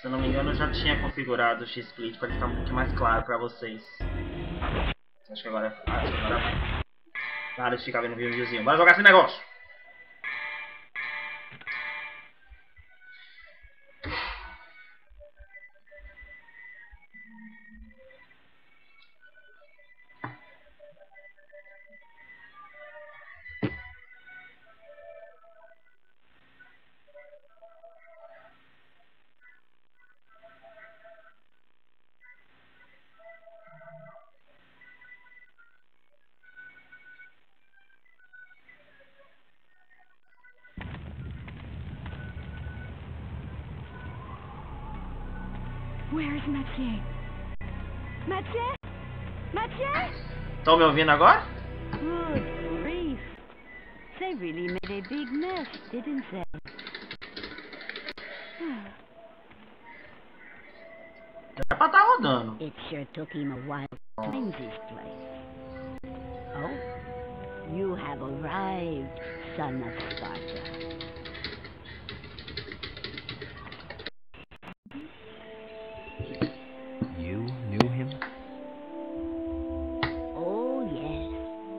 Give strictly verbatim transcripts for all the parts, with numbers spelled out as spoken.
Se eu não me engano, eu já tinha configurado o X-Split para ficar um pouquinho mais claro para vocês. Acho que agora, acho que agora vai. Nada de ficar vendo videozinho. Bora jogar esse negócio! Where's Mathieu? Mathieu? Mathieu? Estão me ouvindo agora? Good grief. They really made a big mess, didn't they? Era pra estar rodando. It sure took him a while to find this place. Oh, you have arrived, son of Sparta. You knew him? Oh, yes.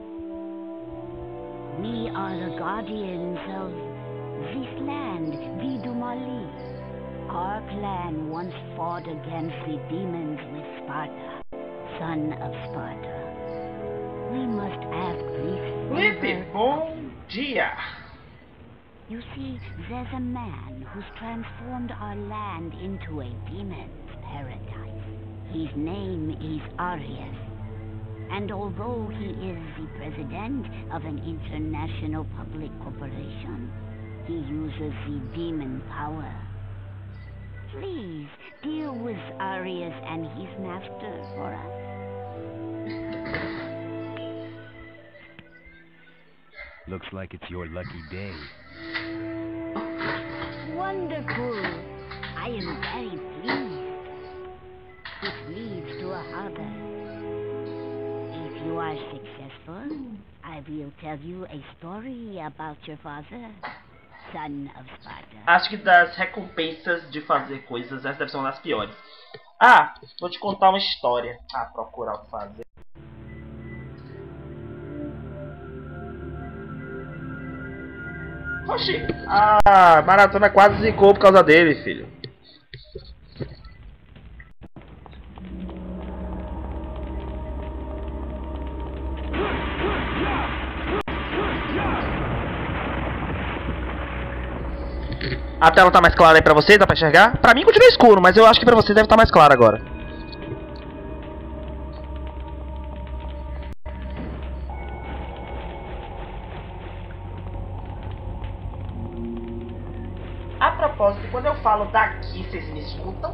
We are the guardians of this land, Vidumali. Our clan once fought against the demons with Sparta, son of Sparta. We must ask this Felipe, favor. bom dia! You see, there's a man who's transformed our land into a demon's paradise. His name is Arius. And although he is the president of an international public corporation, he uses the demon power. Please, deal with Arius and his master for us. Looks like it's your lucky day. Wonderful. I am very pleased. It leads to a harbor. If you are successful, I will tell you a story about your father, son of Sparta. Acho que das recompensas de fazer coisas, essa deve ser uma das piores. Ah, vou te contar uma história. Ah, procurar o que fazer. Oxi, a maratona quase zicou por causa dele, filho. A tela tá mais clara aí pra você? Dá pra enxergar? Pra mim continua escuro, mas eu acho que pra você deve estar mais claro agora. A propósito, quando eu falo daqui, vocês me escutam?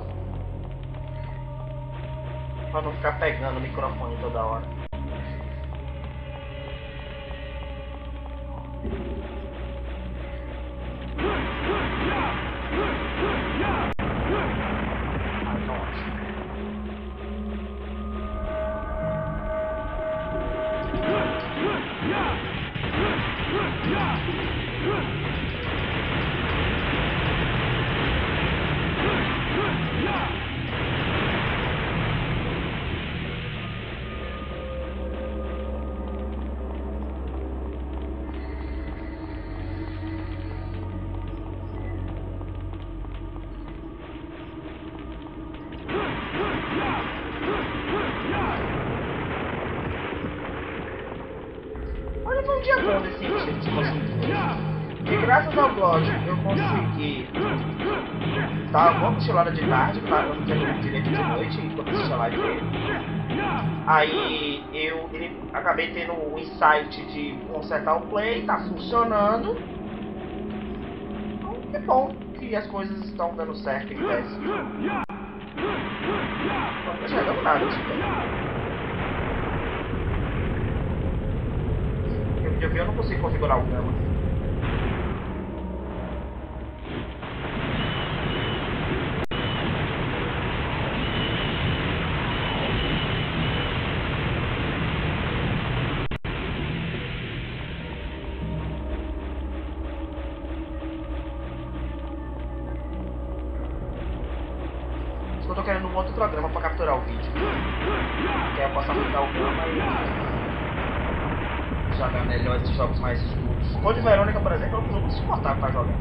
Pra não ficar pegando o microfone toda hora. Ah, então ótimo. Olha, foi um dia bom nesse sentido, se fosse um E graças ao blog eu consegui dar uma boa cochilada de tarde, para eu não ter dormido direito de noite, enquanto assistia a live dele. Aí eu ele, acabei tendo o insight de consertar o play, tá funcionando. Então que bom que as coisas estão dando certo em teste. Não tô enxergando nada, tipo. Eu, eu não consigo configurar o gama. Só que eu tô querendo um outro programa pra capturar o vídeo. Que aí eu posso aplicar o programa e jogar melhor esses jogos mais escuros. Code Verônica, por exemplo, é um jogo insuportável pra jogar.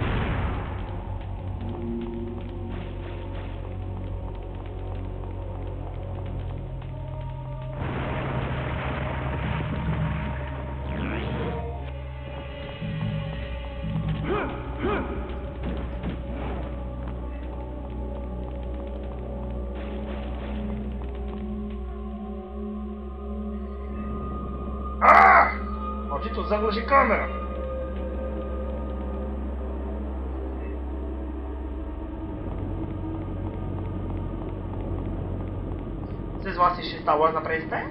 Ah! Malditos ângulos de câmera! Vocês vão assistir Star Wars na pré-estreia?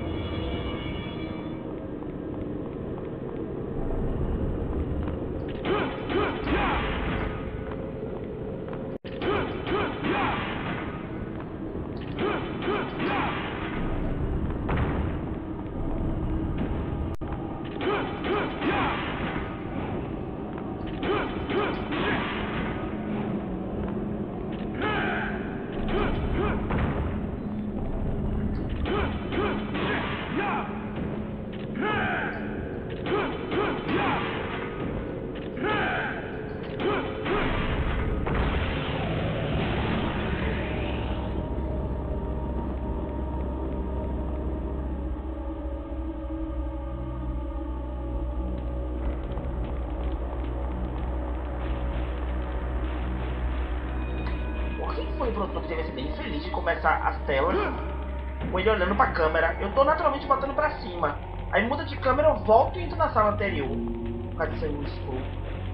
O produtor deve ser bem feliz de começar as telas com ele olhando pra câmera. Eu tô naturalmente botando pra cima. Aí muda de câmera, eu volto e entro na sala anterior. Por causa disso aí no escuro.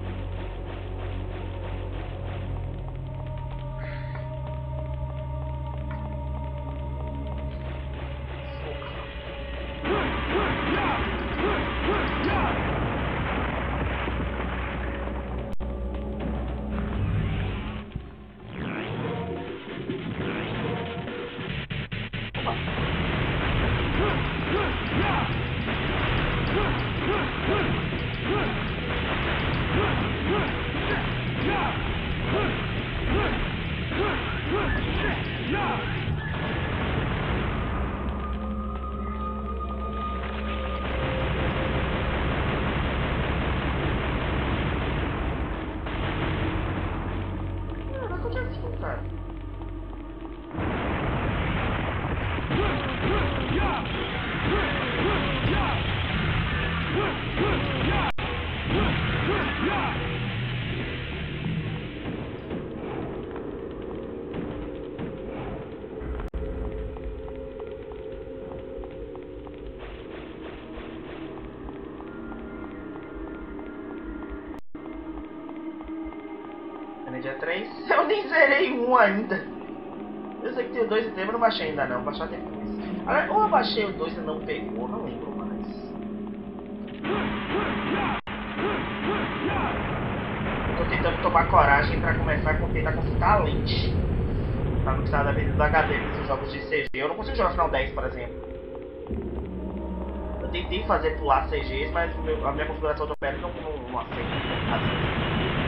Dia três. Eu nem zerei um ainda. Eu sei que tem o dois e três, mas não baixei ainda não. Vou baixar depois. Agora, ou eu baixei o dois e não pegou, não lembro mais. Eu tô tentando tomar coragem pra começar a tentar consultar a lente. Pra não precisar da vida do H D nesses jogos de C G. Eu não consigo jogar Final dez, por exemplo. Eu tentei fazer pular C Gs, mas a minha configuração do pele não, não, não aceita.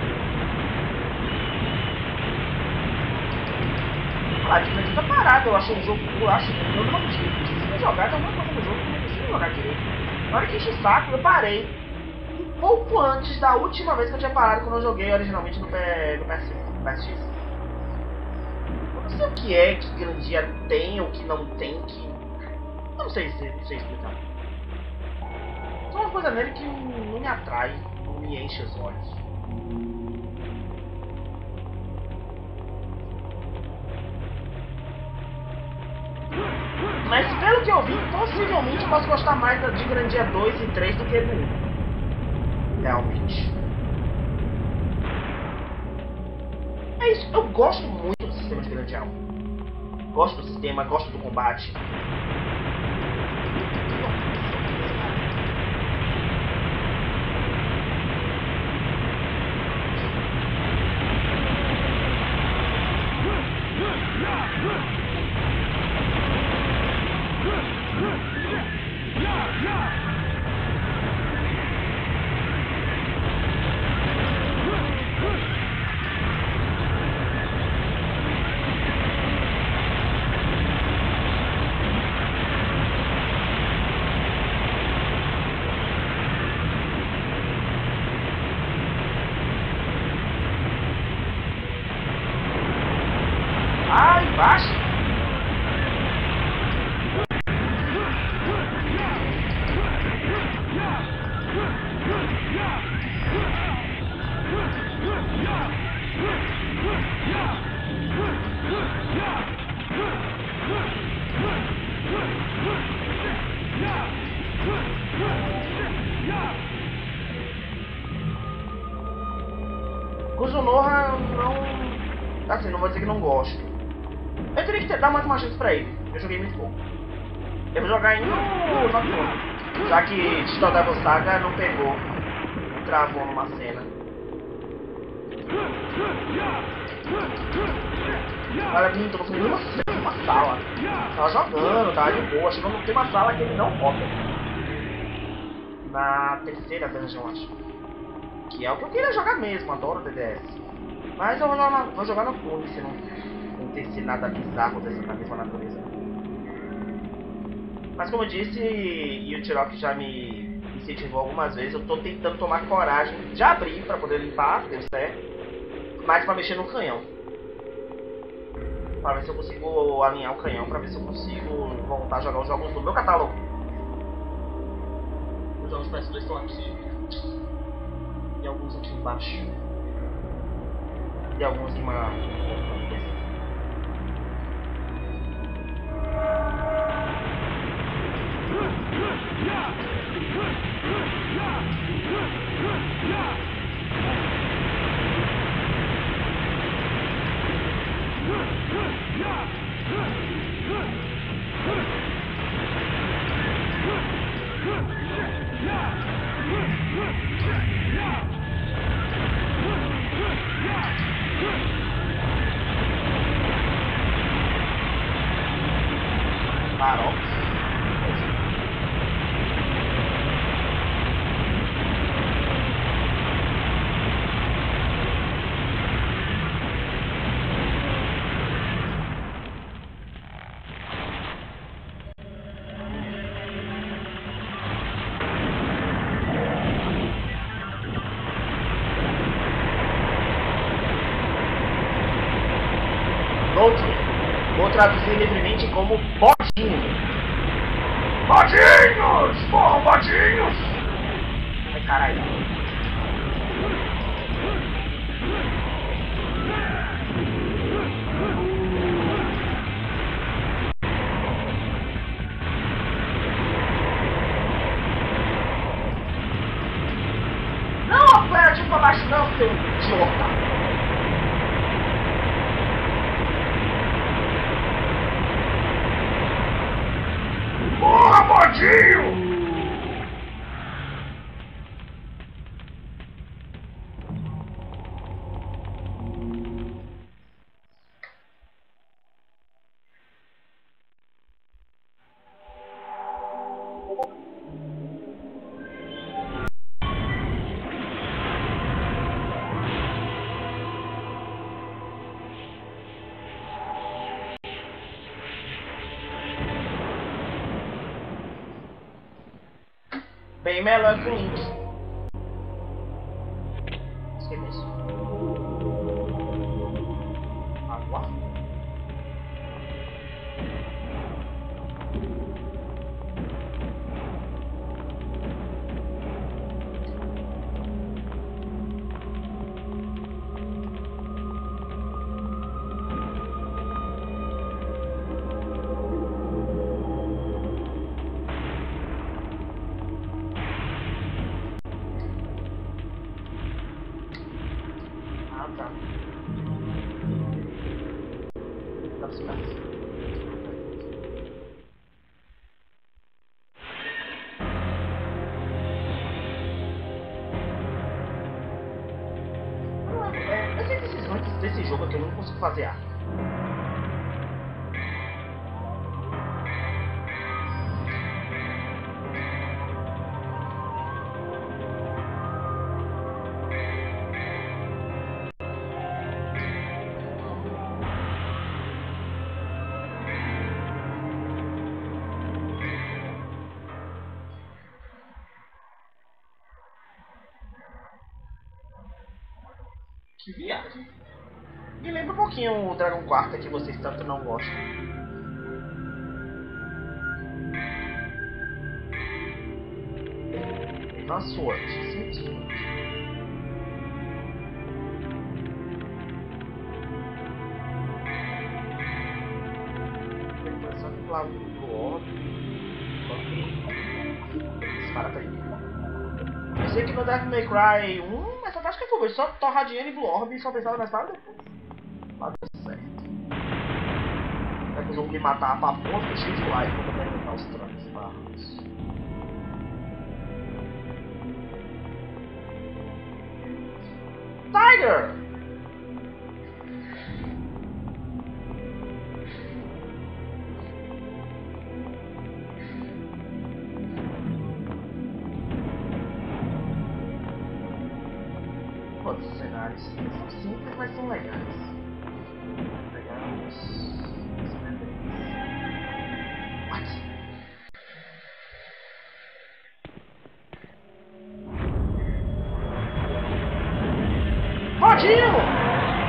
A diferença tá parada, eu acho um jogo, eu acho, eu não consigo jogar, tem alguma coisa no jogo que eu não consigo jogar direito. Na hora que enche o saco, eu parei. Um pouco antes da última vez que eu tinha parado quando eu joguei originalmente no, P, no P S X. Eu não sei o que é que Grandia tem ou que não tem, que... Eu não sei, não sei explicar. Tem uma coisa nele que não me atrai, não me enche os olhos. Mas pelo que eu vi, possivelmente eu posso gostar mais de Grandia dois e três do que do um. Realmente. É isso, eu gosto muito do sistema de Grandia um. Gosto do sistema, gosto do combate. Lá embaixo? Kuzunoha não... Assim, não vou dizer que não gosto. Eu teria que ter, dar mais uma chance pra ele. Eu joguei muito pouco. Eu vou jogar em no Nocturno. Já que Shinodago Saga não pegou. Travou numa cena. Olha, minto, não fui numa cena, uma sala. Tava jogando, tava de boa. Chegou não tem uma sala que ele não volta. Na terceira dungeon, acho. Que é o que eu queria jogar mesmo, adoro D D S. Mas eu vou jogar, vou jogar no Cune, se não, não ter se nada bizarro dessa da mesma natureza. Mas como eu disse, e o Tirok já me incentivou algumas vezes, eu tô tentando tomar coragem de abrir pra poder limpar, deu certo. Mas pra mexer no canhão. Pra ver se eu consigo alinhar o canhão, pra ver se eu consigo voltar a jogar os jogos do meu catálogo. Os jogos P S dois estão aqui. E alguns aqui embaixo. E alguns em uma... Farol. Note, vou traduzir livremente como bodinho. Bodinhos! Porra, bodinhos! Ai, caralho. Não aperte pra baixo não, seu idiota! Porra, bodinho! Bem melhor que o Link. Acho que é mesmo. Água. Desse jogo aqui eu não consigo fazer ar. Que viagem. Me lembra um pouquinho o Dragon Quarter que vocês tanto não gostam. Na sorte, sentido. Impressão de Flavio do óbvio. Esse cara tá aí. Eu sei que no Devil May Cry um, mas acho que foi só torrar dinheiro e Blue Orb e só pensava na história depois. Mas deu certo. Vai que o jogo me matar pra porra, fiquei cheio de like quando eu terminar os trancos barros. Tiger! Os cenários são simples, mas são legais. Legais. What? Rodinho!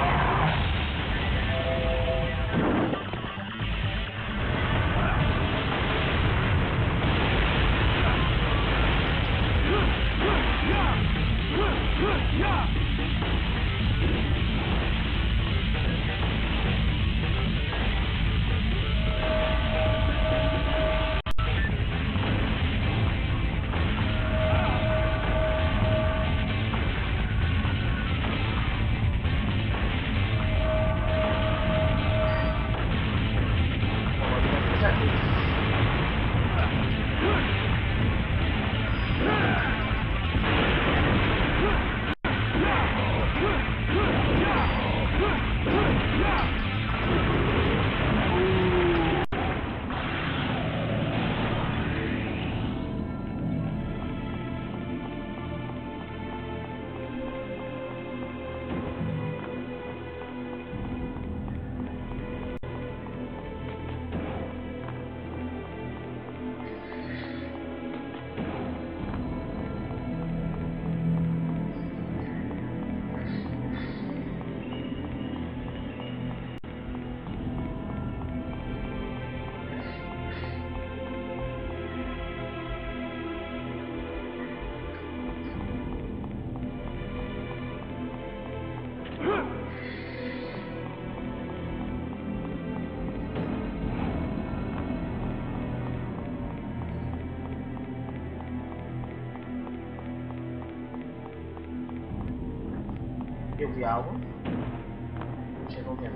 Eu vi algo. Não chegou vendo.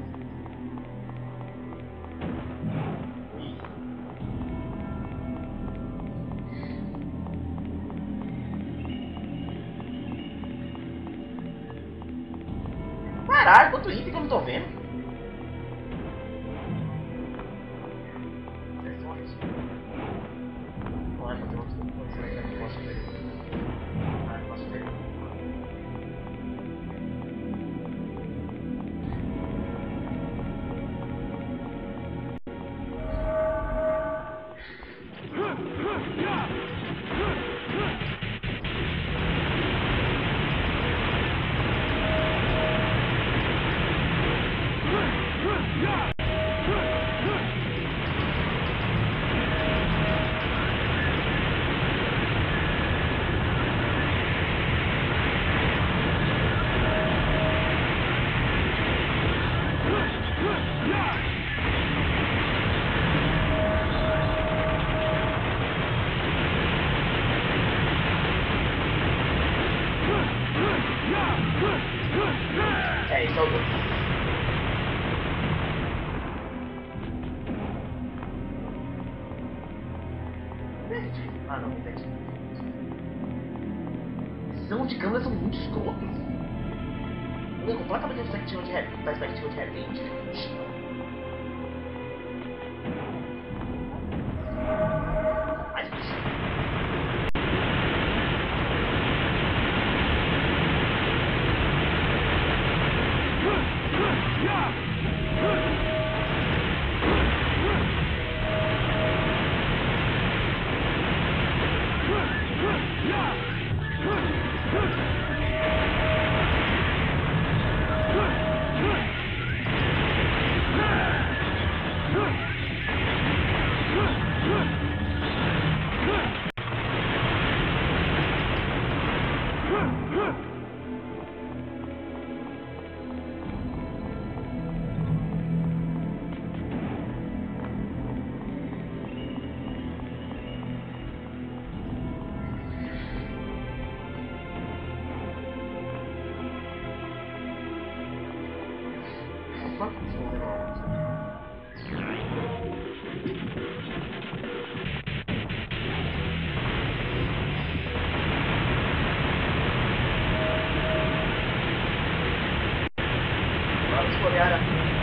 Ih. Caralho, quanto item que eu não tô vendo. Não é pra ter outro. Será que eu posso ver? Ah, eu posso ver. É, isso é o dois. Perdi. Ah, não, perdi. Esses ângulos de câmera são muito escrotos. É completamente perspectiva de repente. Perspectiva de repente. Ai, fuck is going on? Vamos corear.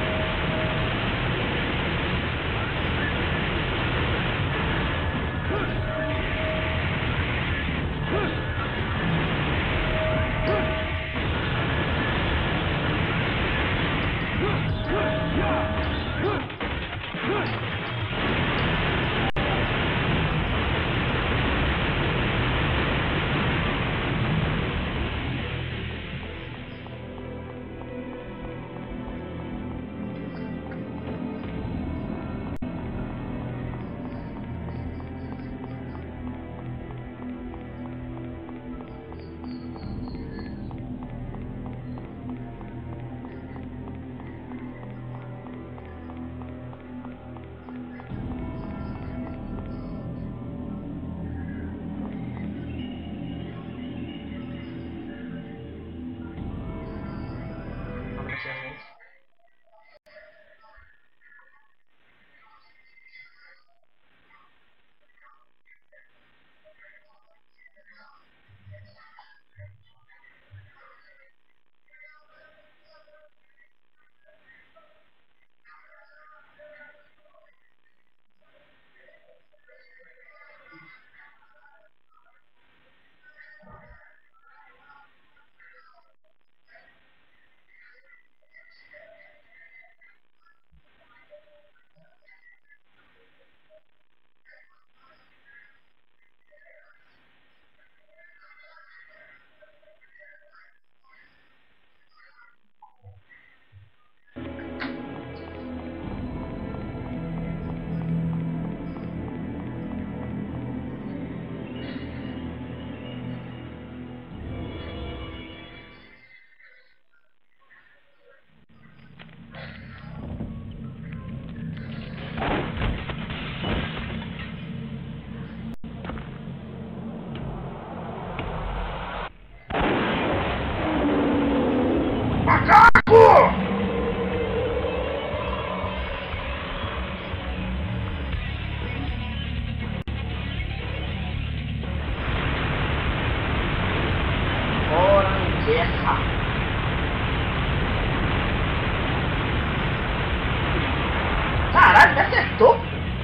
Caralho, me acertou?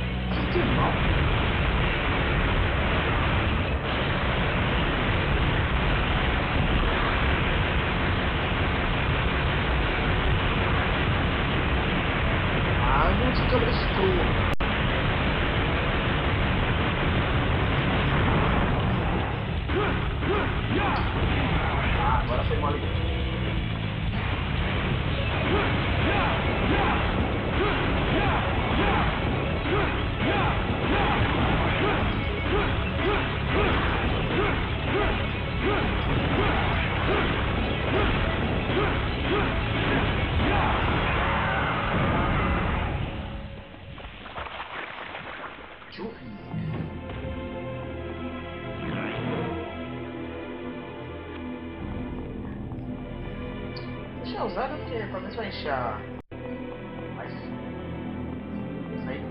Que mal. Ah, não te quebra escuro. Ah, agora foi mal. Deixa eu usar porque pelo menos vai encher mais. Isso aí.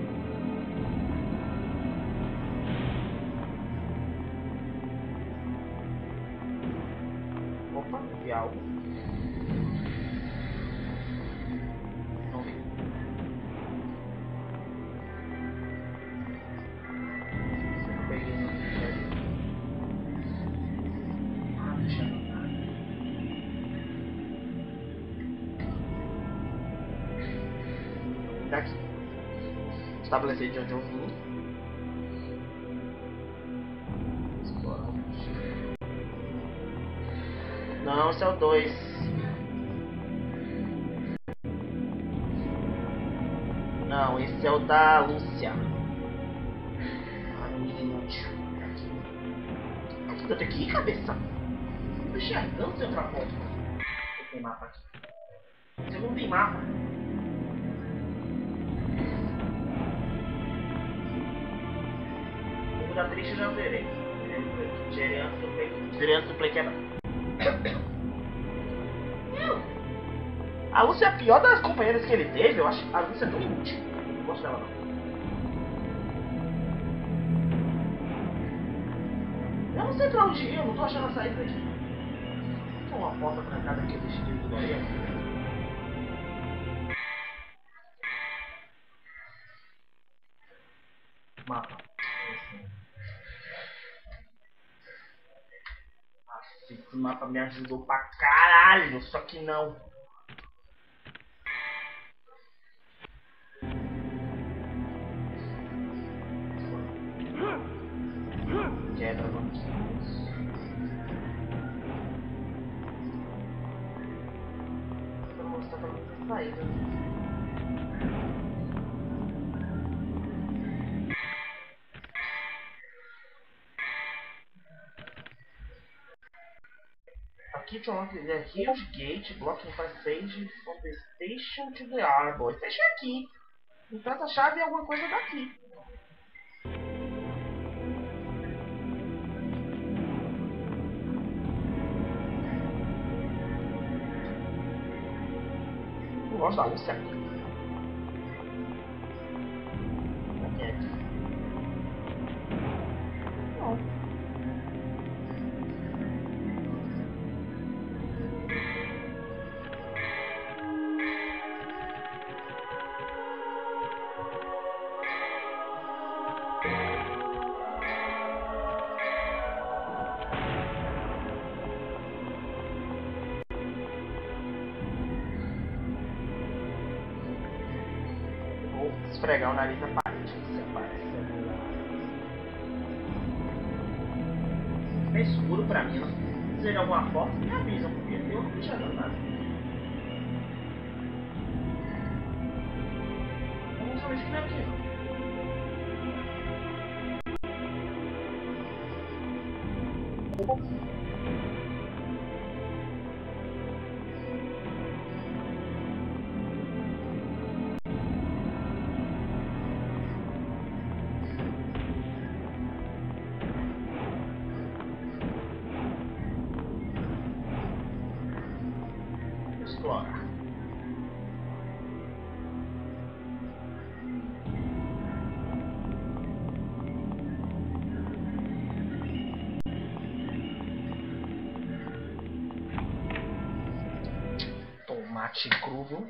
Opa, vi algo. Não vi. Peguei no vídeo ali. Ah, deixa eu ver. Daqui. Estabelecer de onde eu vim. Não, esse é o dois. Não, esse é o da Lúcia. Ah, não me inútil. Aqui. Aqui eu tenho que ir, cabeça. Não tô enxergando sem outra ponta. Não tem mapa aqui. Você não tem mapa. Da triste eu já verei. Tirei antes do play. Tirei antes do play quebrar. A Lúcia é a pior das companheiras que ele teve. Eu acho a Lúcia tão inútil. Não gosto dela não. Eu não sei pra onde ir, eu não tô achando a saída daqui. Tem uma porta trancada aqui do estilo do Areia. Mapa. Nossa, esse mapa me ajudou pra caralho, só que não. Quebra, vamos. Eu vou mostrar pra vocês a saída. Aqui tinha uma trilha Hills Gate, Blocking Passage, from the Station to the Arbor. Station é aqui. Então essa chave é alguma coisa daqui. Eu gosto da Lúcia aqui. Aqui é aqui. Não. Esfregar o nariz na parede, você aparece lá. É escuro pra mim, não? Se tiver alguma foto, me avisam, porque eu não tô enxergando nada. Eu não sabia que não é aqui, não. Explora. Tomate cru, viu?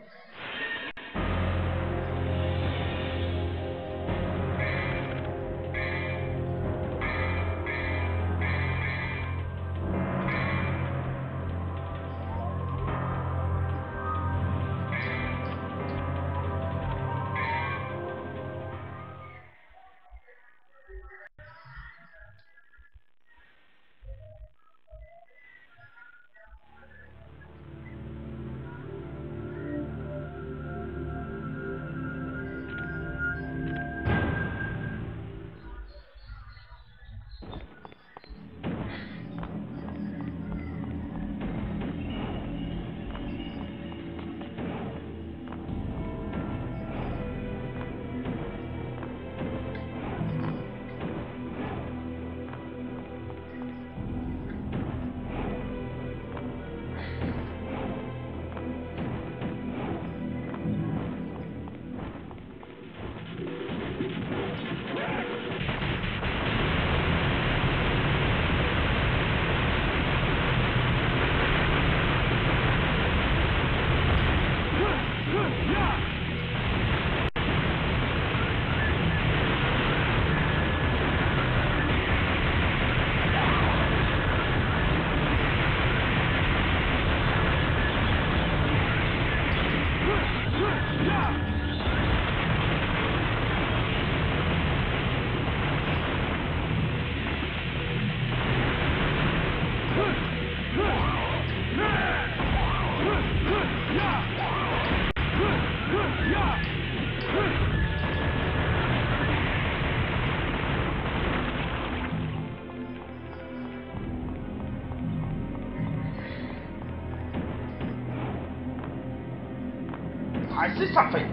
I see something.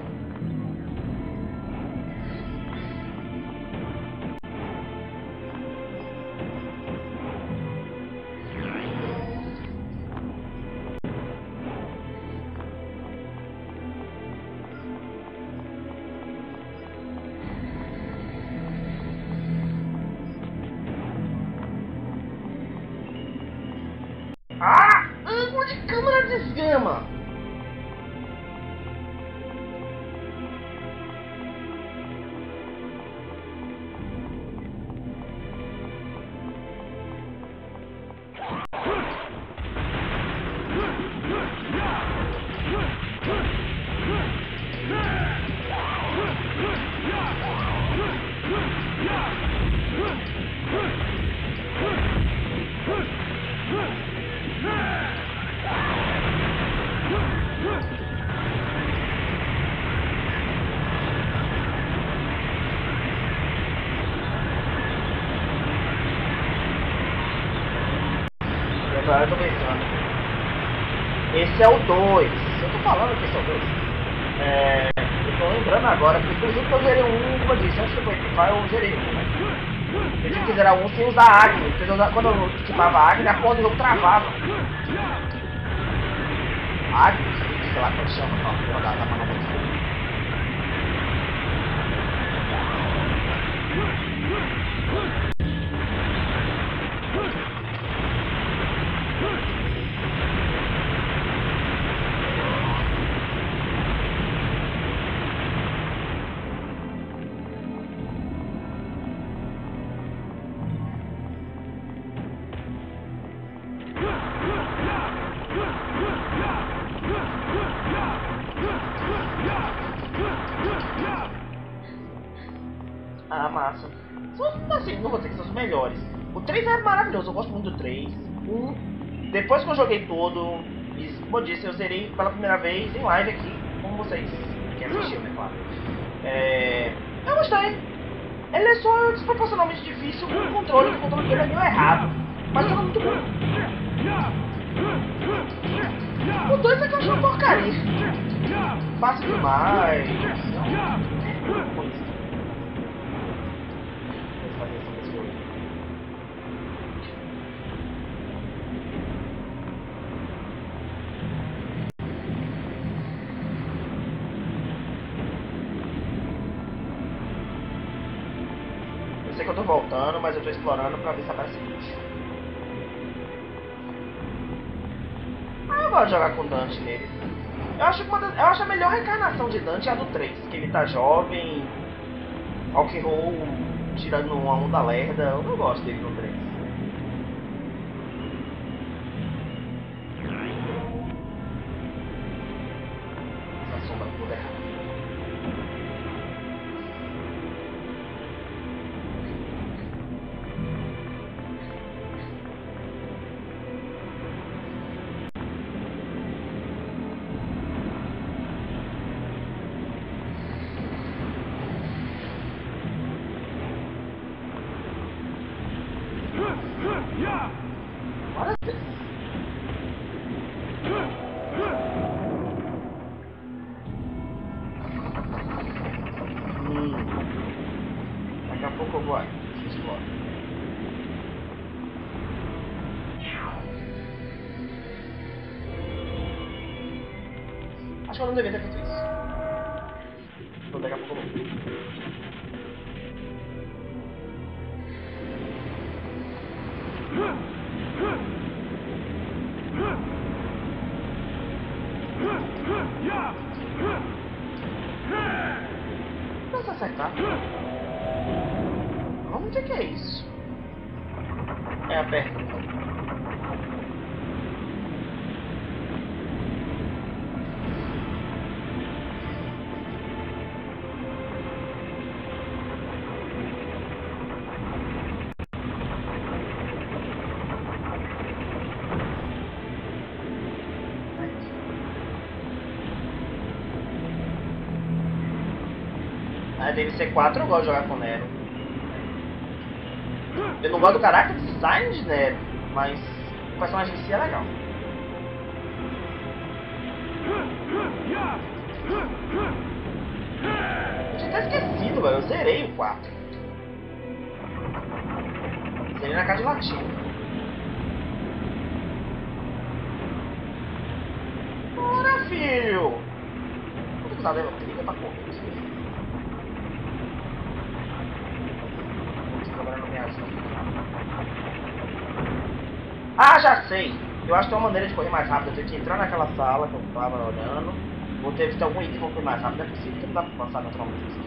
desgrama! Agora eu tô pensando. Esse é o dois. Eu tô falando que esse é o dois. É, eu tô lembrando agora, porque inclusive eu zerei um, como eu disse, antes do Quantify eu zerei um, né? Eu tive que zerar um sem usar Agni, porque eu, quando eu ativava a Agni, a porra do jogo travava. Agni, sei lá como chama aquela porra da, da manobra de fogo. Ah, massa. São, assim, não vou dizer que são os melhores. O três é maravilhoso, eu gosto muito do três. Um, depois que eu joguei todo, e, como eu disse, eu zerei pela primeira vez em live aqui, com vocês, que assistiram, né, claro. É, eu gostei. Ele é só desproporcionalmente difícil com o controle, o controle dele é meio errado. Mas tá muito bom. O dois é que eu achei uma porcaria. Fácil demais. Não. Eu sei que eu tô voltando, mas eu tô explorando pra ver se aparece bicho. Ah, eu gosto de jogar com Dante nele. Eu acho, que uma das, eu acho a melhor reencarnação de Dante é a do três, que ele tá jovem, rock and roll, tirando uma onda lerda. Eu não gosto dele no três. Essa sombra toda errada. Bora ver. Hum. Daqui a pouco eu vou aí. Explora. Acho que eu não devia ter feito isso. Então daqui a pouco eu vou. Não se acertar. Onde é que é isso? É aberto. A D M C quatro eu gosto de jogar com Nero. Eu não gosto do caráter design de Nero, mas o personagem em si é legal. Eu tinha até esquecido, velho. Eu zerei o quatro. Zerei na casa de latim. Bora, filho! Vou ter que usar a bateria pra correr. Ah, já sei! Eu acho que tem uma maneira de correr mais rápido. Eu tenho que entrar naquela sala que eu tava olhando. Vou ter que ter algum item pra correr mais rápido. Não é possível, porque não dá pra passar naturalmente assim.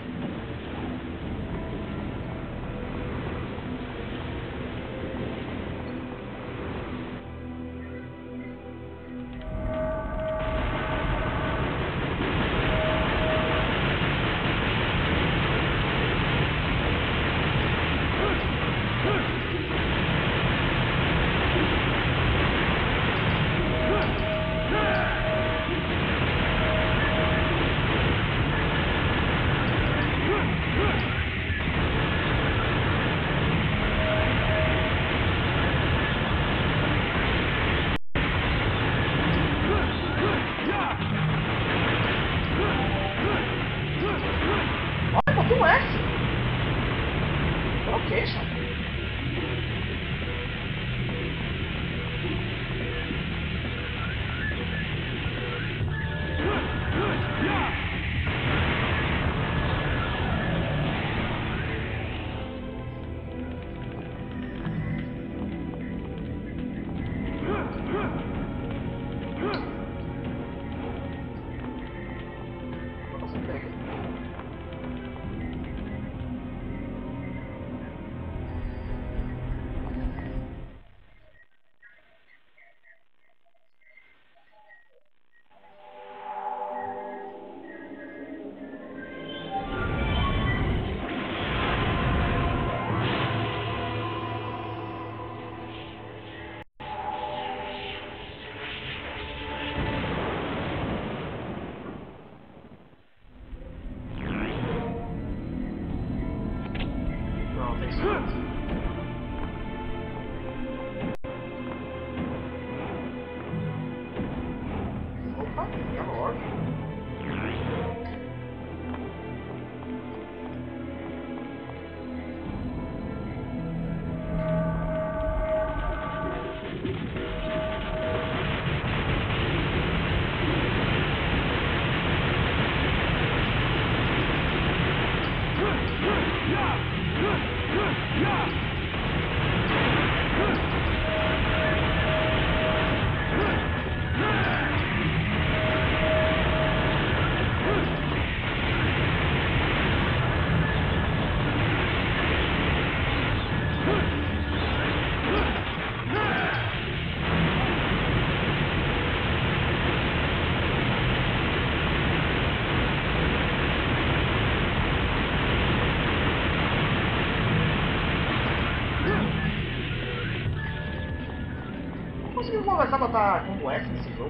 Conseguiu conversar pra botar como S nesse jogo.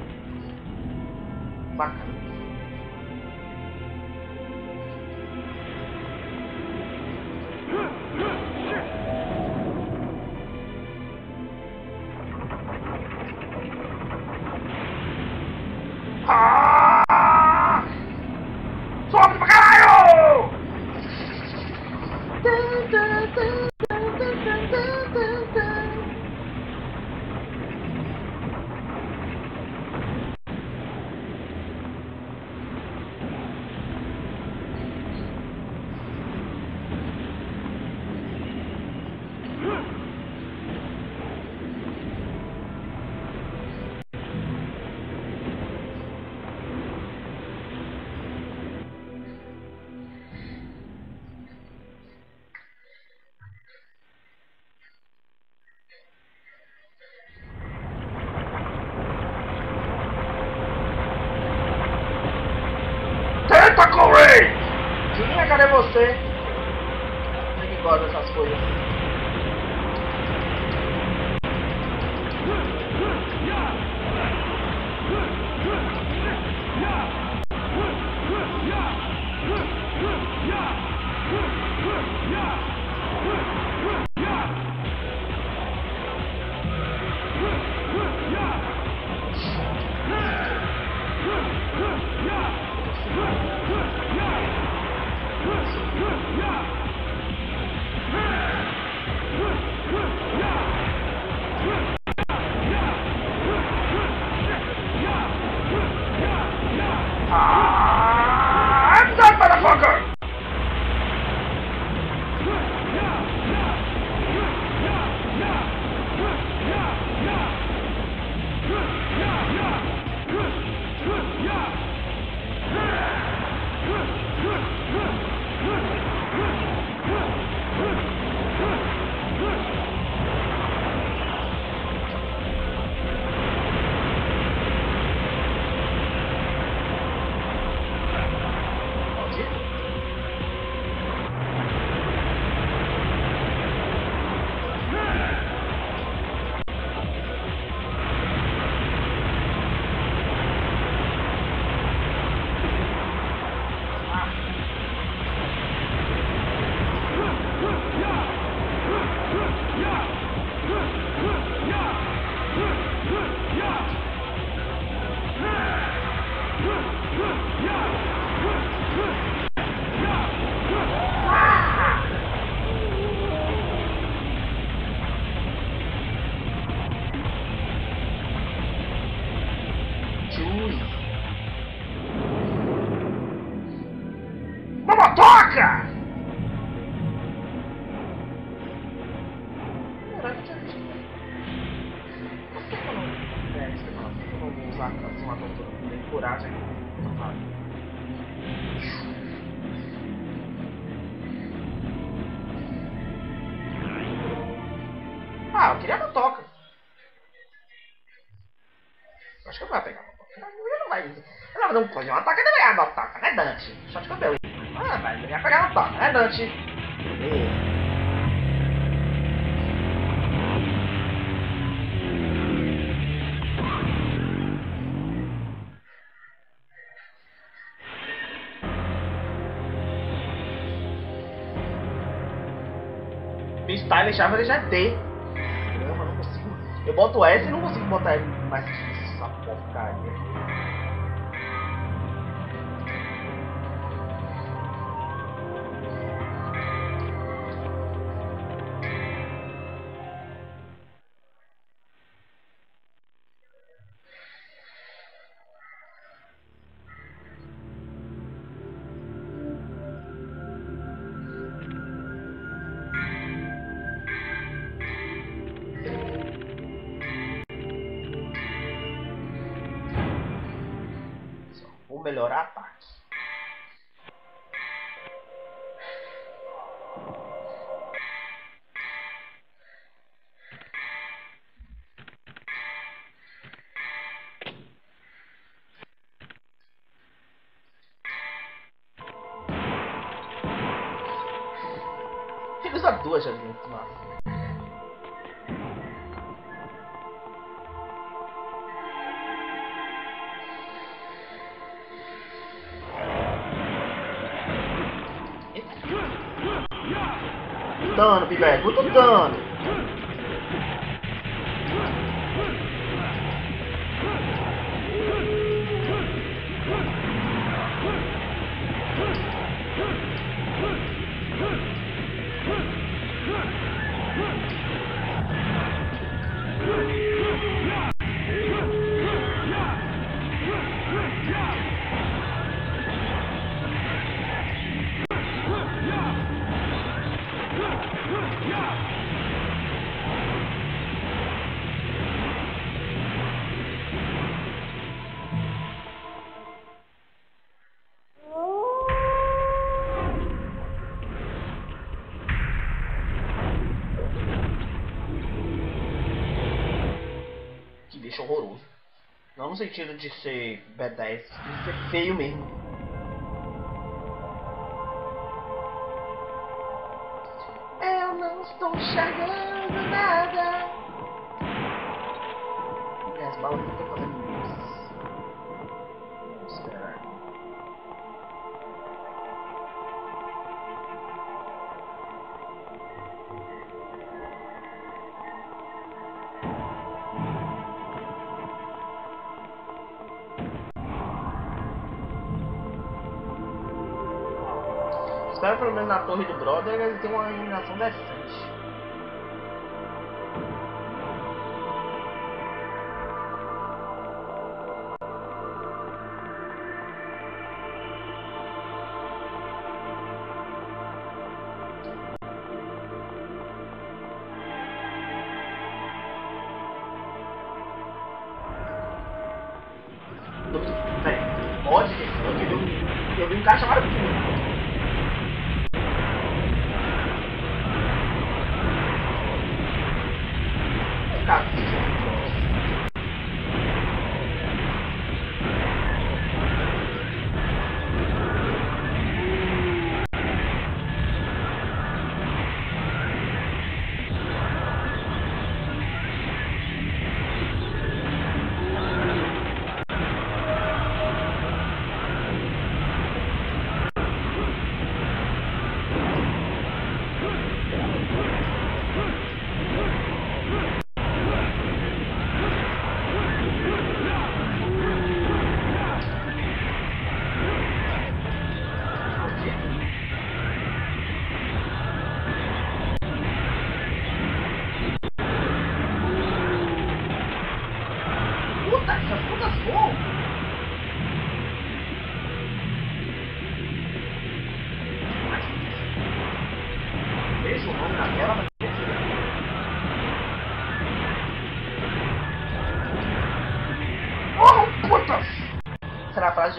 Bacana. Ah! Sobe pra caralho! Tentacle Ray! Tinha, cadê você? Você que gosta dessas coisas. I'm done, motherfucker! motoca! Por que eu não... É, isso que eu não vou usar assim uma tontura. Tem coragem. Ah, eu queria a motoca. Acho que eu vou pegar a motoca. Ele não vai... Ele não vai dar um coisa. Uma motoca não é a motoca, né, Dante? Só de cabelo. Ah, vai, ele vai pegar a motoca, né, Dante? Beleza. Style já vai deixar D. Não, eu não consigo. Eu boto S e não consigo botar mais que isso, essa porcaria. Vou melhorar ataque. Ele usa duas já muito massa. Dano, Pivete, muito dano. Que bicho horroroso. Não no sentido de ser B dez, de ser feio mesmo. Eu não estou enxergando nada. Minhas balas não estão fazendo isso. Vamos esperar. Espero pelo menos na torre do brother ele tem uma iluminação decente. Pode, eu vi um, eu vi um cara chamado Puma.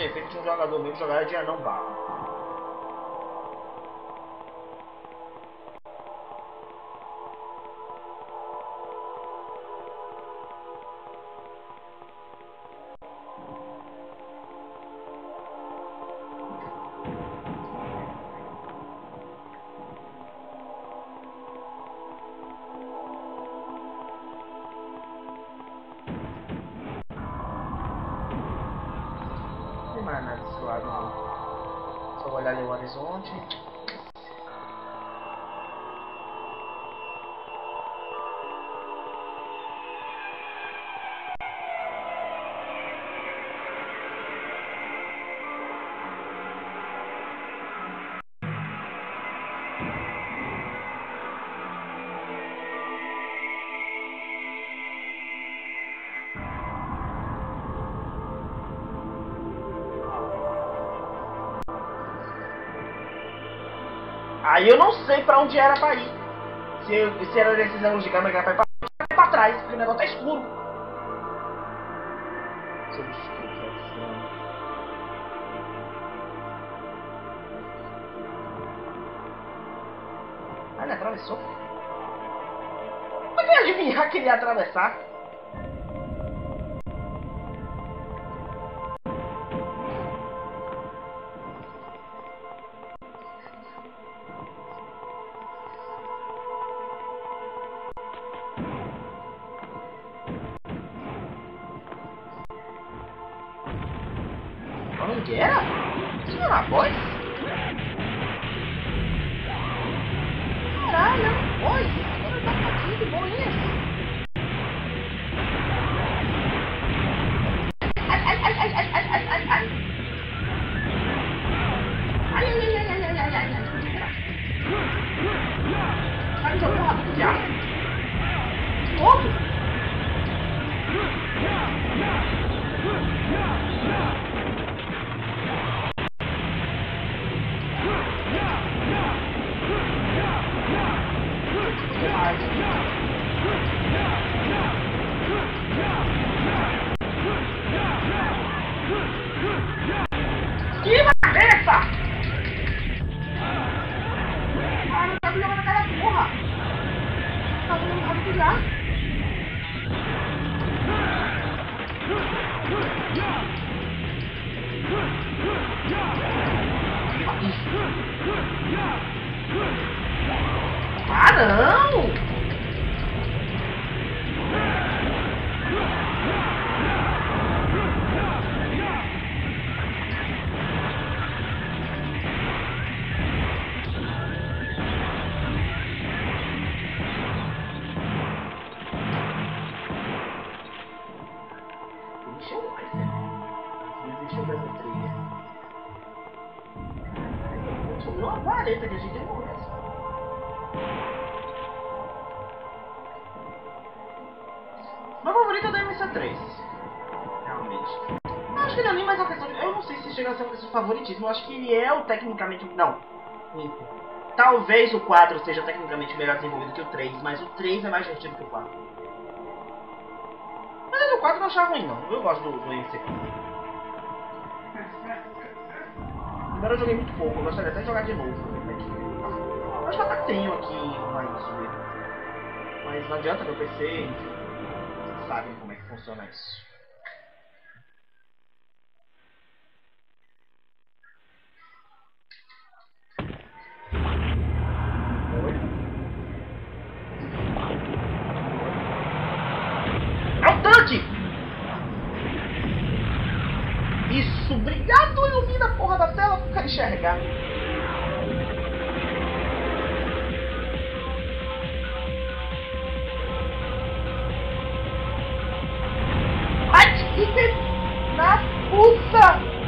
efeito de um jogador mesmo jogar de anão barro. Não tem mais nada desse lado não. Só olhar ali o horizonte. Aí eu não sei pra onde era pra ir. Se, se era desses ângulos de câmera que era pra ir pra, pra, pra trás, porque o negócio tá escuro. Seu explicação. Ah, ele atravessou? Como é que eu ia adivinhar que ele ia atravessar? Onde era? Isso não era a voz? Caralho, é uma voz? Agora tá aqui de boinhas. Ai, ai, ai, ai, ai, ai, ai, ai, ai. Ai, ai, ai, ai, ai, ai, ai, ai, ai. Vai me jogar rápido já. De novo? Esquiva a cabeça! Ah, não tá me jogando aquela porra! Tá jogando rápido já! Ah, não! Deixa eu ver, né? Deixa eu ver essa trilha. Sobrou uma vareta que a gente não conhece. Meu favorito é da M C três. Realmente. Eu acho que não é nem mais uma questão de... Eu não sei se chega a ser uma questão de favoritismo. Eu acho que ele é o tecnicamente... Não. Talvez o quatro seja tecnicamente melhor desenvolvido que o três, mas o três é mais divertido que o quatro. Mas o quatro não achava ruim, não. Eu gosto do, do M C. Embora eu joguei muito pouco, eu gostaria até de jogar de novo. Eu acho que até tenho aqui uma isso mesmo. Mas não adianta, meu P C, enfim. Vocês sabem como é que funciona isso. É o tanque! Isso, obrigado, ilumina a porra da tela pra eu enxergar. Ai, que na puta!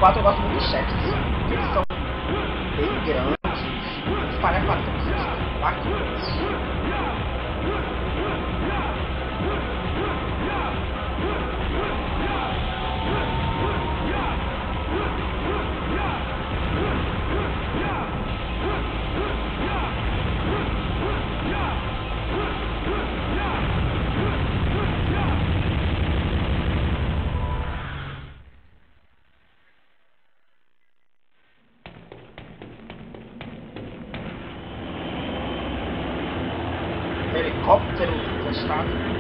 quatro eu gosto muito dos chefes. Eles são bem grandes, espalhafatões, bacanas. Helicóptero testado.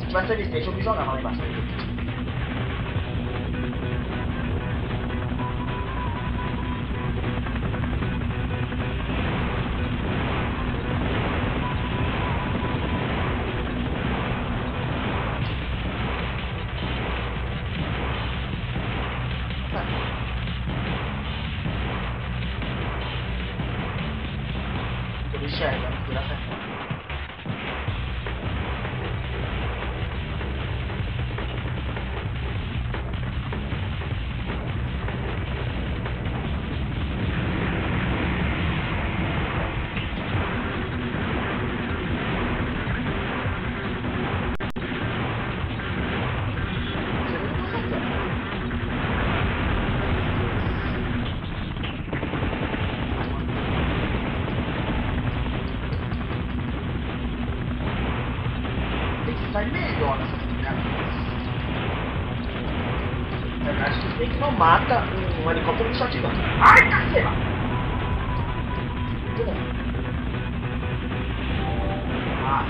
Vai ser Vicente, eu me jogava lá embaixo. Tô me enxergando, que dá certo. Sai melhor nessa brincadeira. Acho que tem que não mata um helicóptero de shotgun. Ai, caceta! Muito bom. Ah.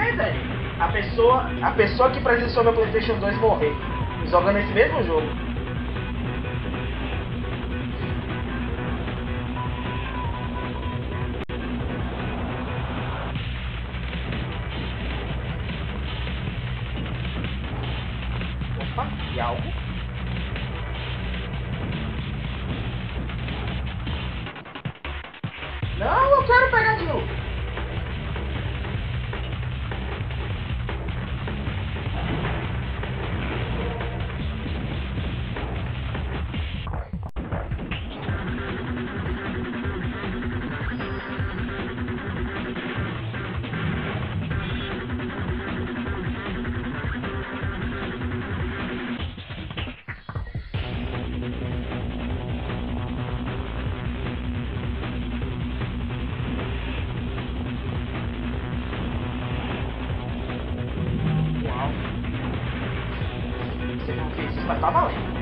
ver, Dani, a pessoa, a pessoa que presenciou meu PlayStation dois morrer jogando esse mesmo jogo. Opa, e algo? Não, eu quero pegar de novo. Você não fez isso, mas tá valendo.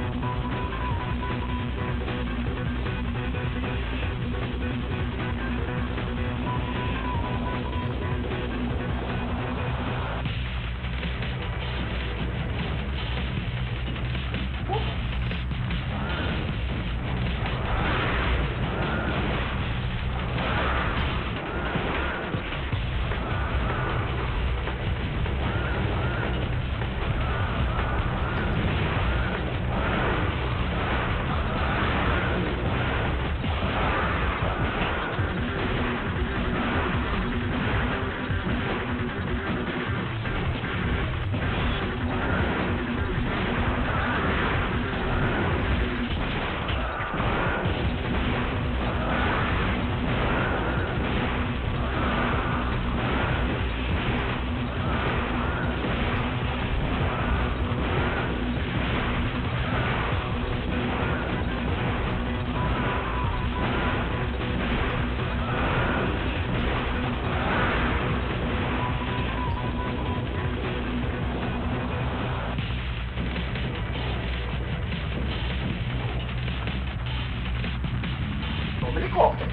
Helicóptero.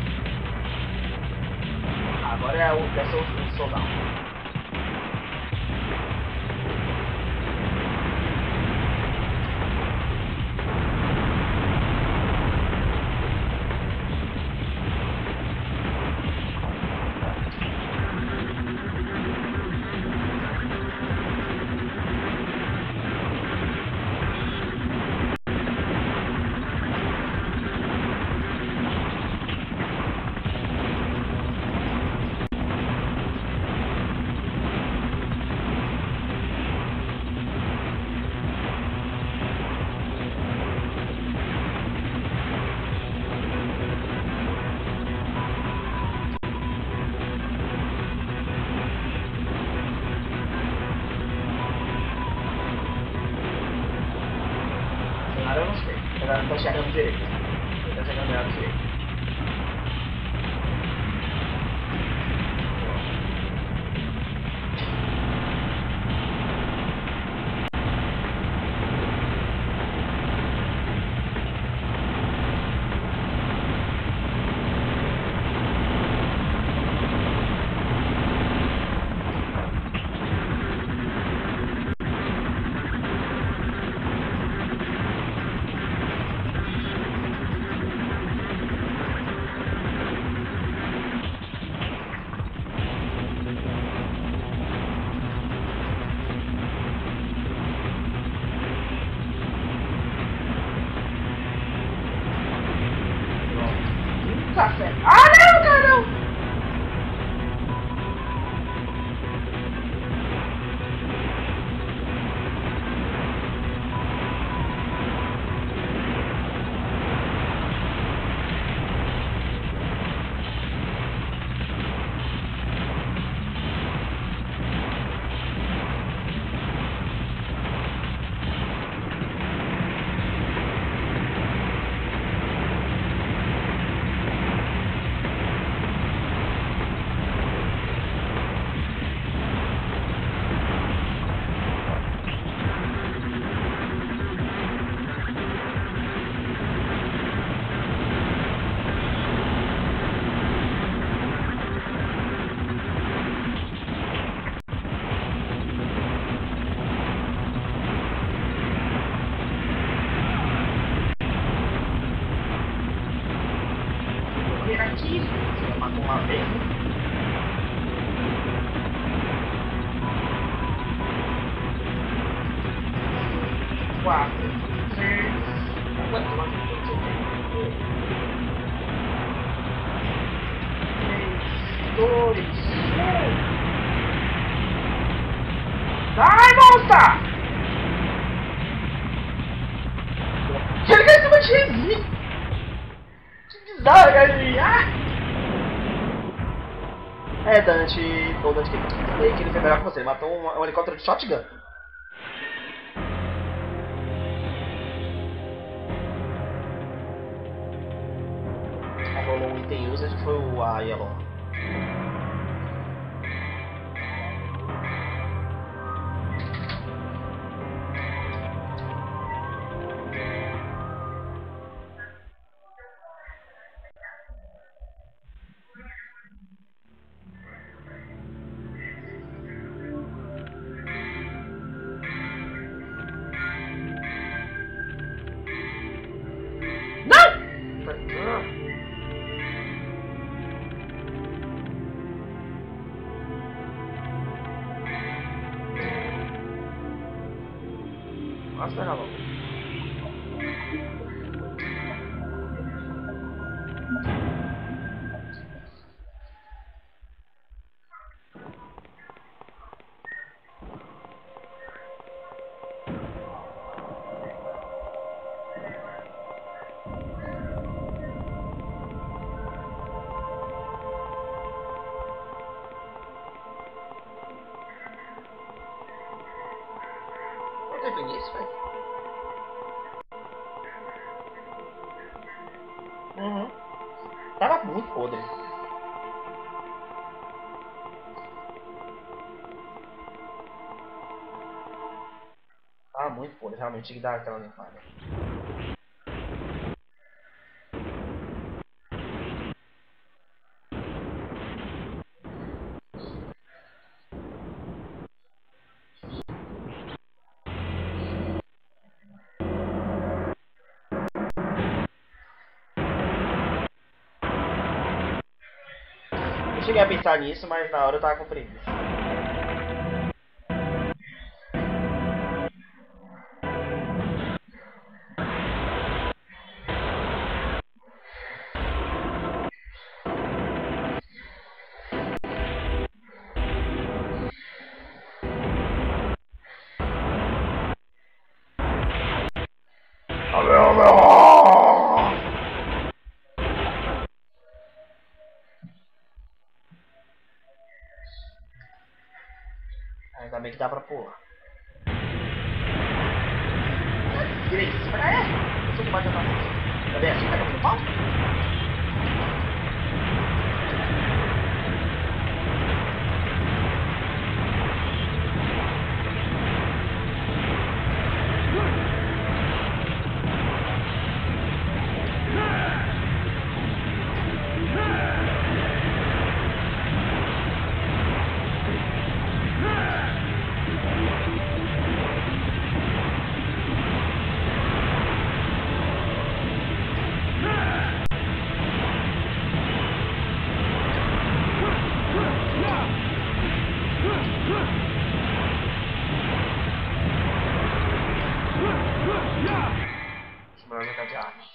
Agora é o dessa o soldado. Eu não sei, eu não tô chegando direito. Eu tô chegando direito. quatro, três, quatro, quatro, três, dois, um. Vai, monta! Ele quer se manter ali! Que bizarro, galerinha! É, Dante, ou Dante que ele queria ser melhor que você, ele matou um, um helicóptero de shotgun. Aí rolou um item usage, foi o a Yellow. Nossa, pega logo. Não teve início, velho. Uhum. Tava muito podre. Tava muito podre, realmente tinha que dar aquela limpada. Eu cheguei a pensar nisso, mas na hora eu tava com preguiça. Ainda bem que dá pra pular. Direito, pra cá é? Eu sou de baixo da frente. Tá bem assim? Pega pro pau? Melhor jogar de arma.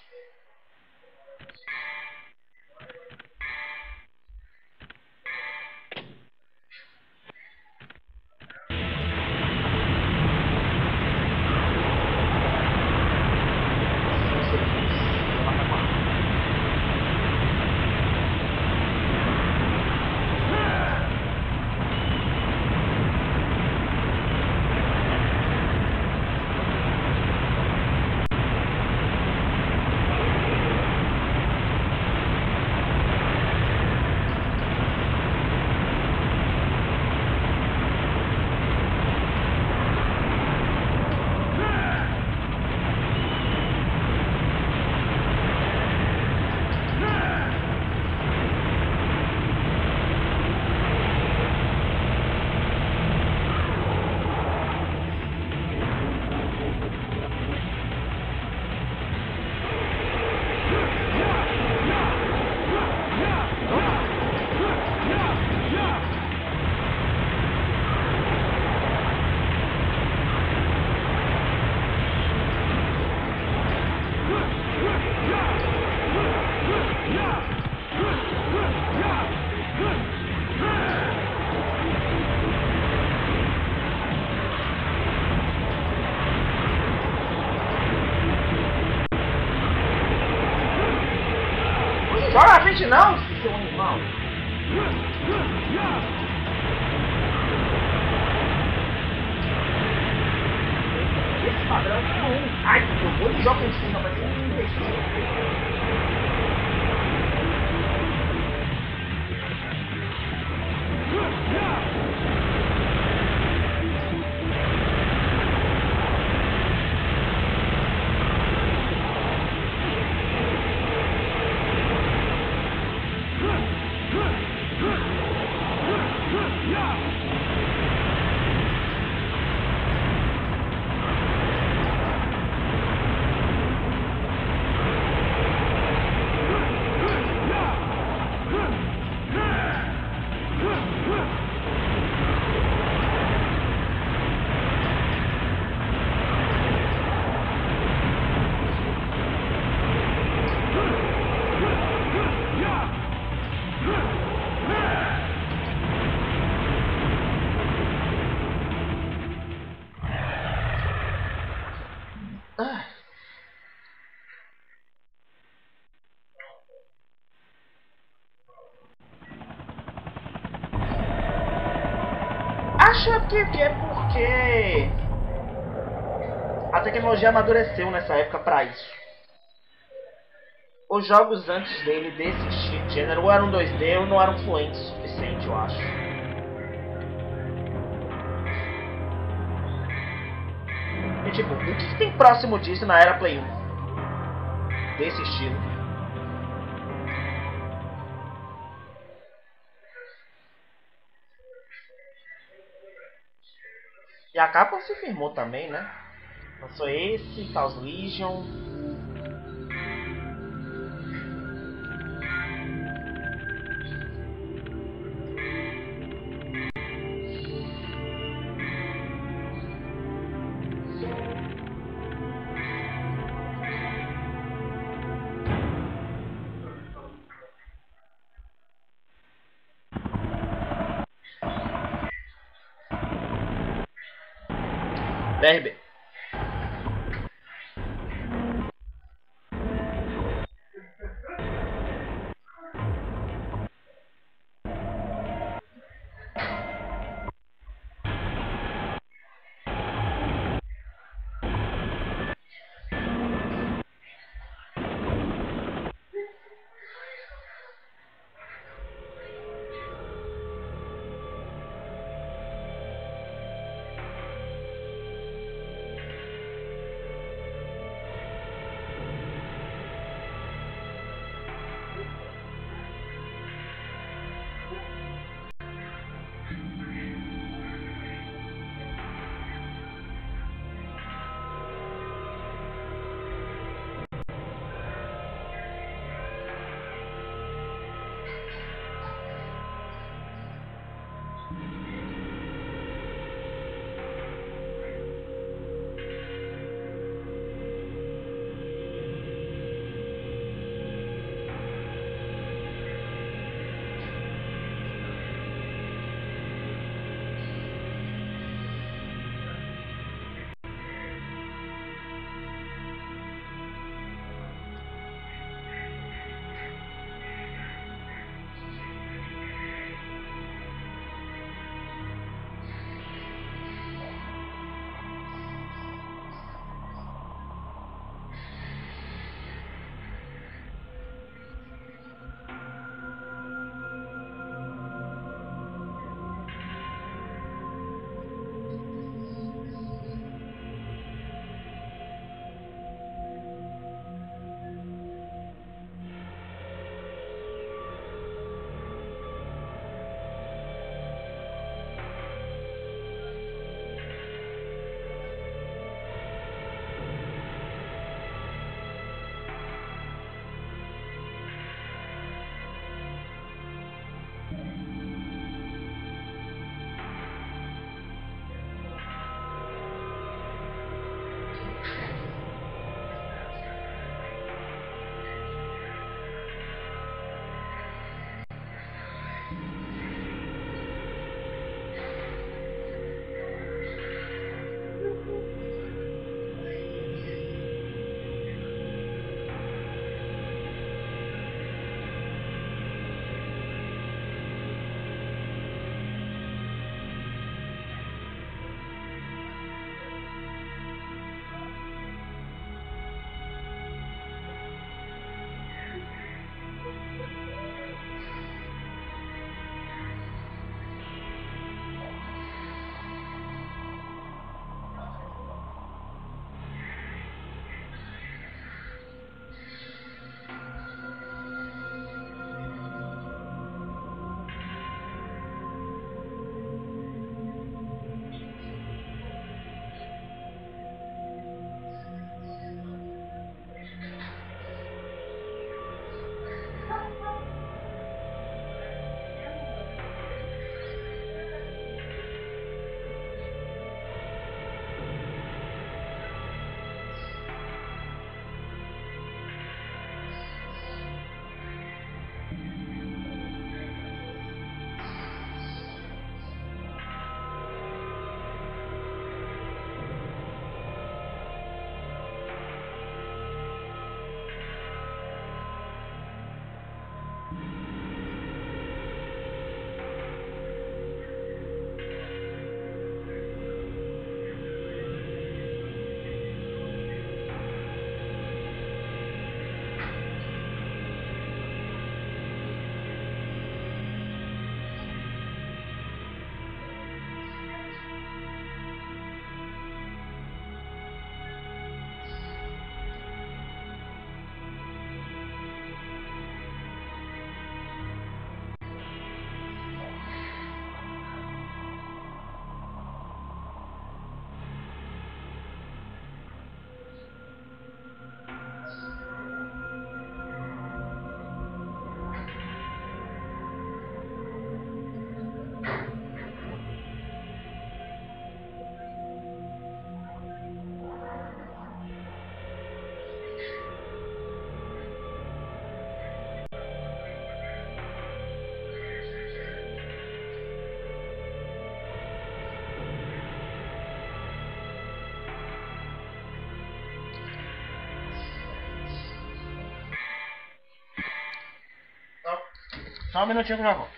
Mente não, seu animal. Esse padrão é um. Ai, eu vou de jogo em cima, vai ser um imbecil. Acho que é porque a tecnologia amadureceu nessa época pra isso. Os jogos antes dele, desse gênero, ou eram dois D ou não eram fluentes o suficiente, eu acho. E tipo, o que tem próximo disso na era Play um? Desse estilo. E a Capcom se firmou também, né? Lançou esse, Chaos Legion. D R B. Só um minutinho que eu já volto.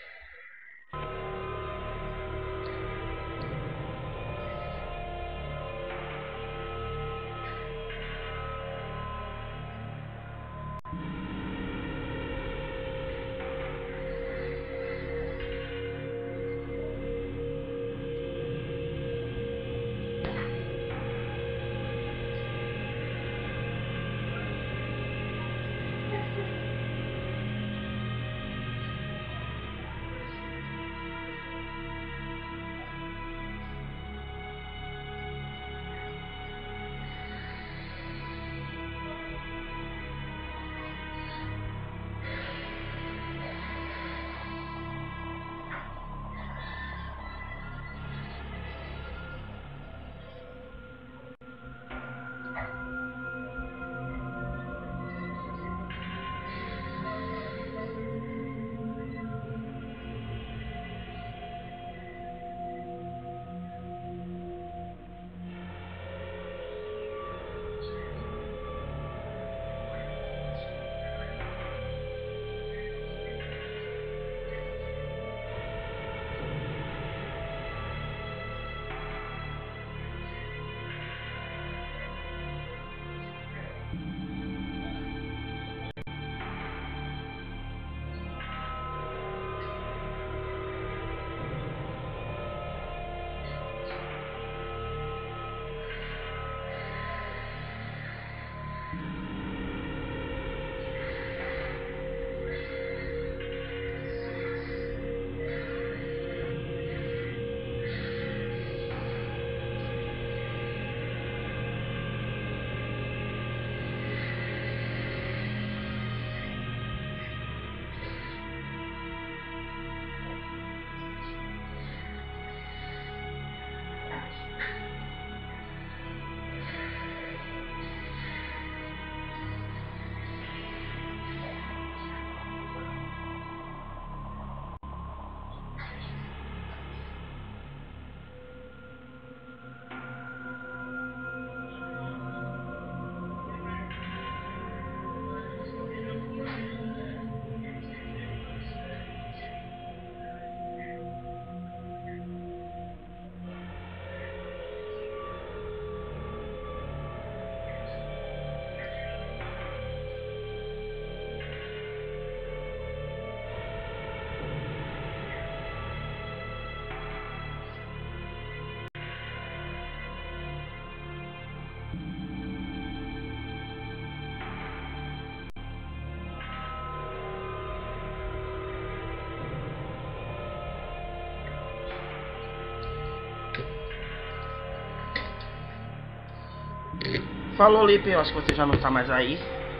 Falou, Lipe, eu acho que você já não tá mais aí.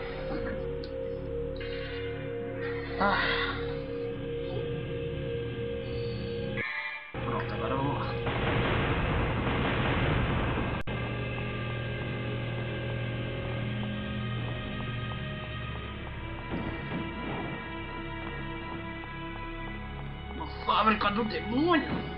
Ah. Pronto, agora vamos lá. Uma fábrica do demônio.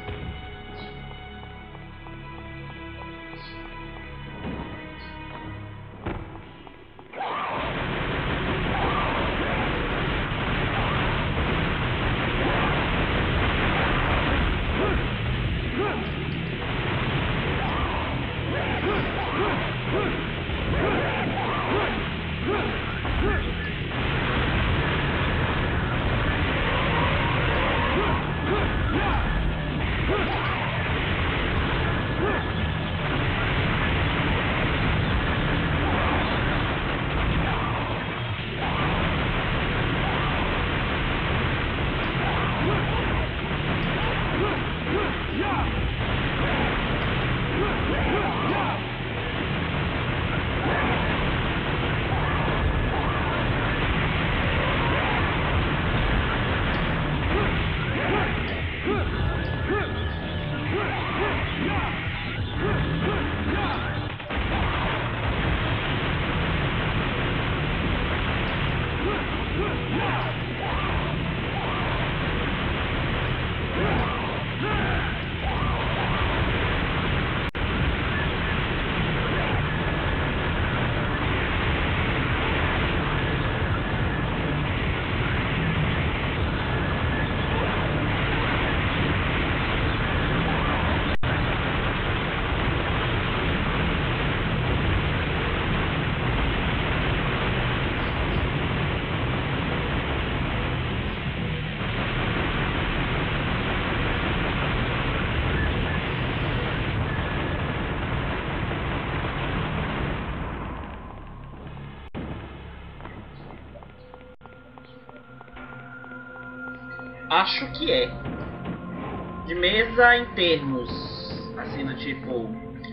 Acho que é. De mesa em termos, assim, do tipo...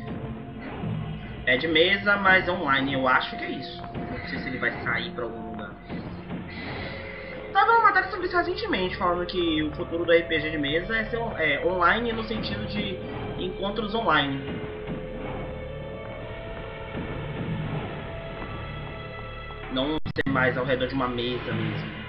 É de mesa, mas online. Eu acho que é isso. Não sei se ele vai sair pra algum lugar. Tava uma matéria sobre isso recentemente, falando que o futuro do R P G de mesa é ser é, online no sentido de encontros online. Não ser mais ao redor de uma mesa mesmo.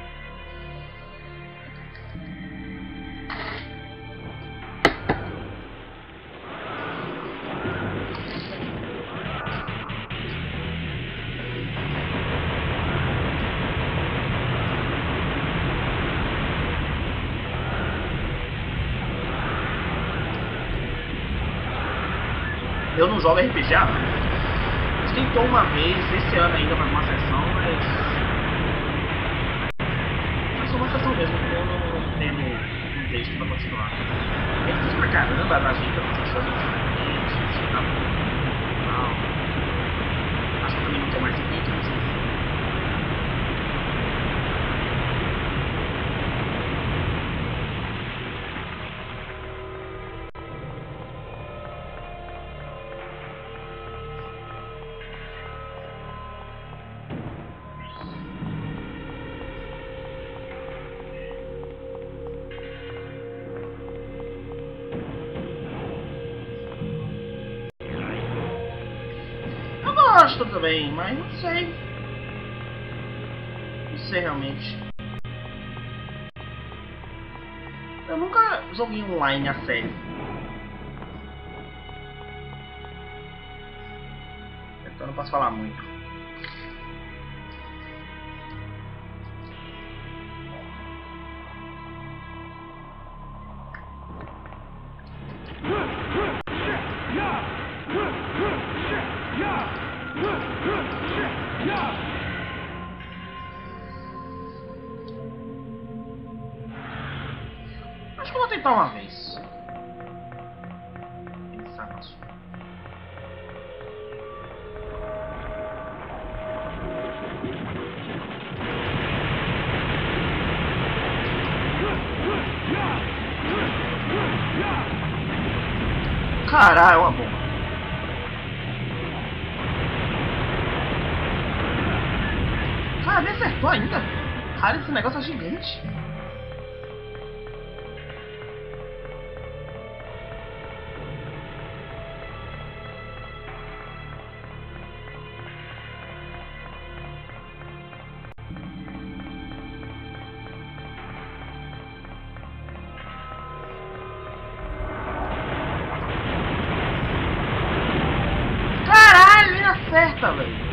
Eu não jogo R P G há anos. A gente tentou uma vez, esse ano ainda, para uma sessão, mas... Foi só uma sessão mesmo, eu não tendo um texto para continuar. É difícil pra caramba, a gente tá fazendo diferente, isso tá mal. Acho que eu também não tô mais em vídeo, não sei se... Eu gosto também, mas não sei. Não sei realmente. Eu nunca joguei online a sério. Então não posso falar muito. Acho que eu vou tentar uma vez. Pensar no assunto. Caralho, é uma bomba. Cara, me acertou ainda. Cara, esse negócio é gigante. Caralho, ele acerta, velho.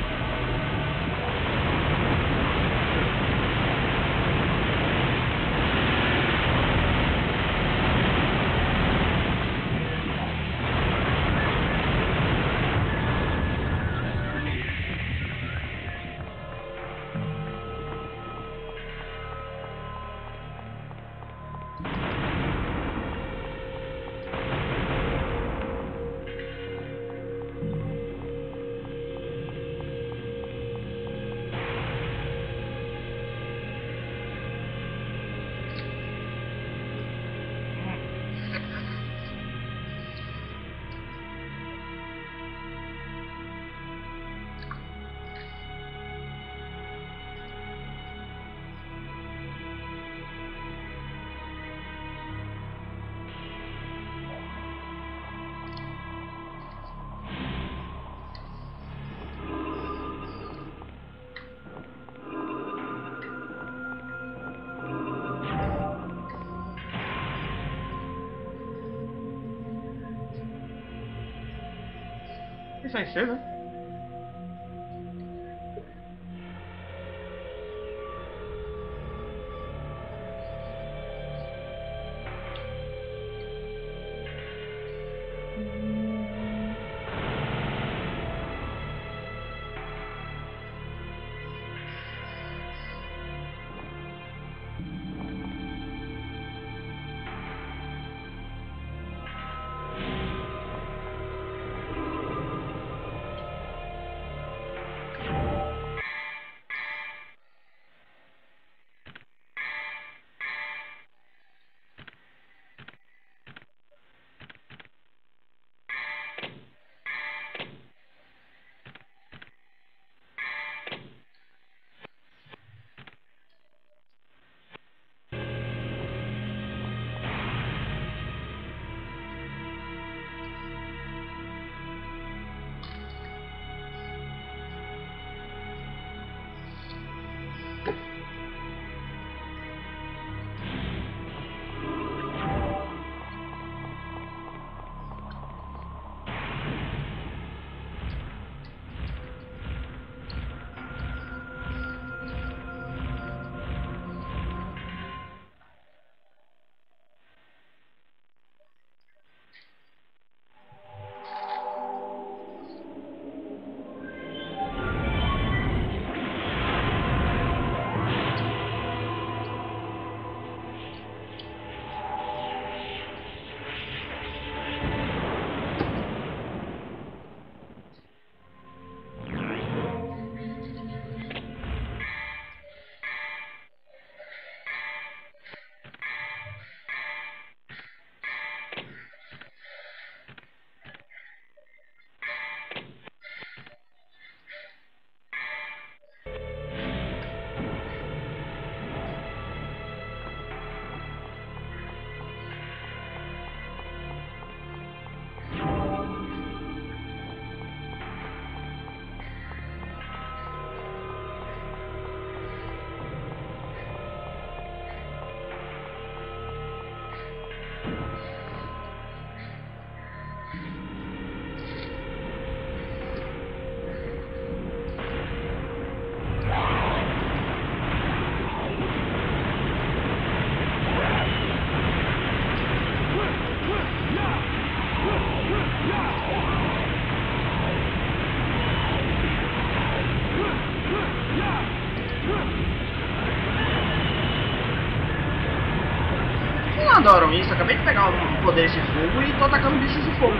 Isso vai ser, né? adoram isso. Acabei de pegar um poder de fogo e tô atacando bichos de fogo.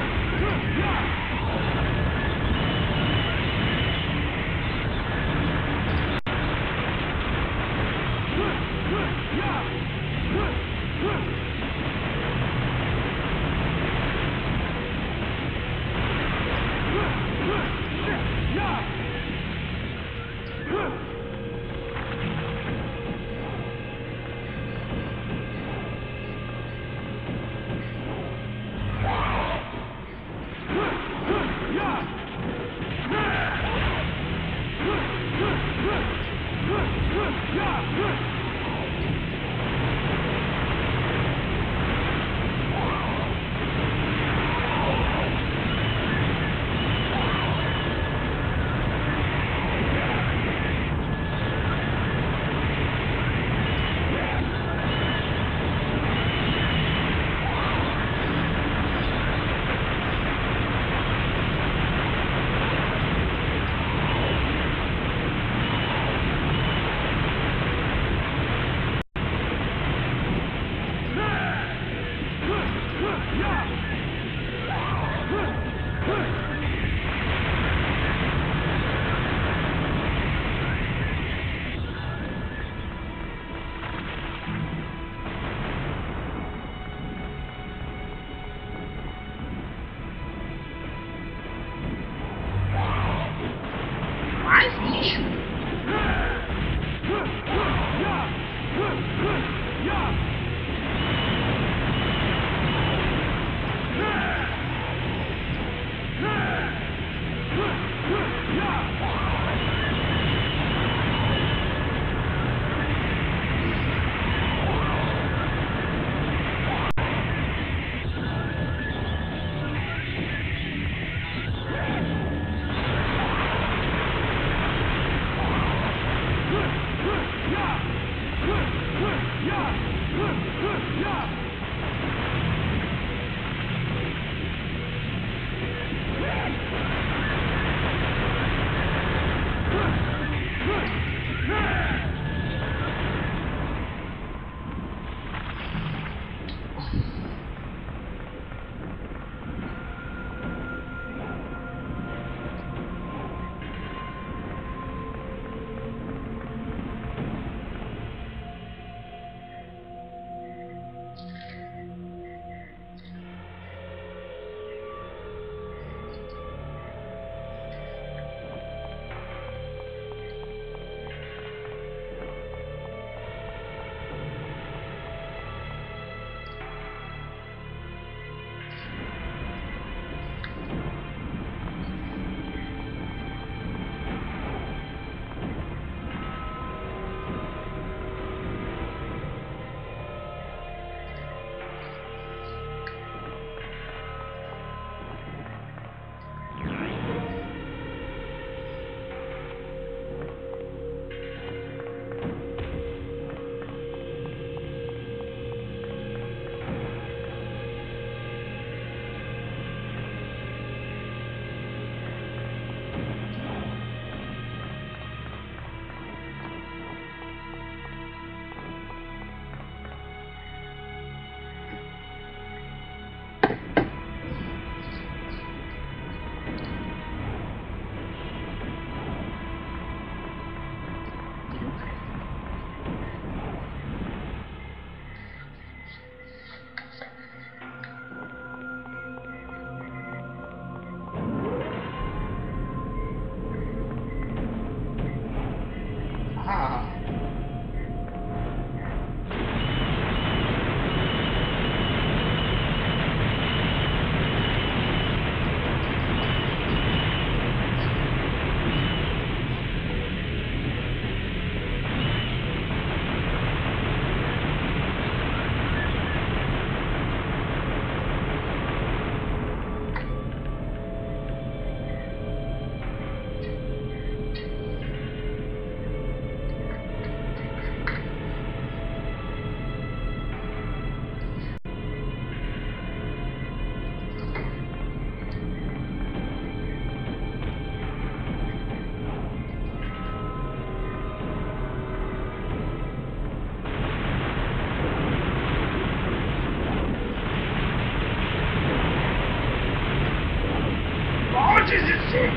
desistir!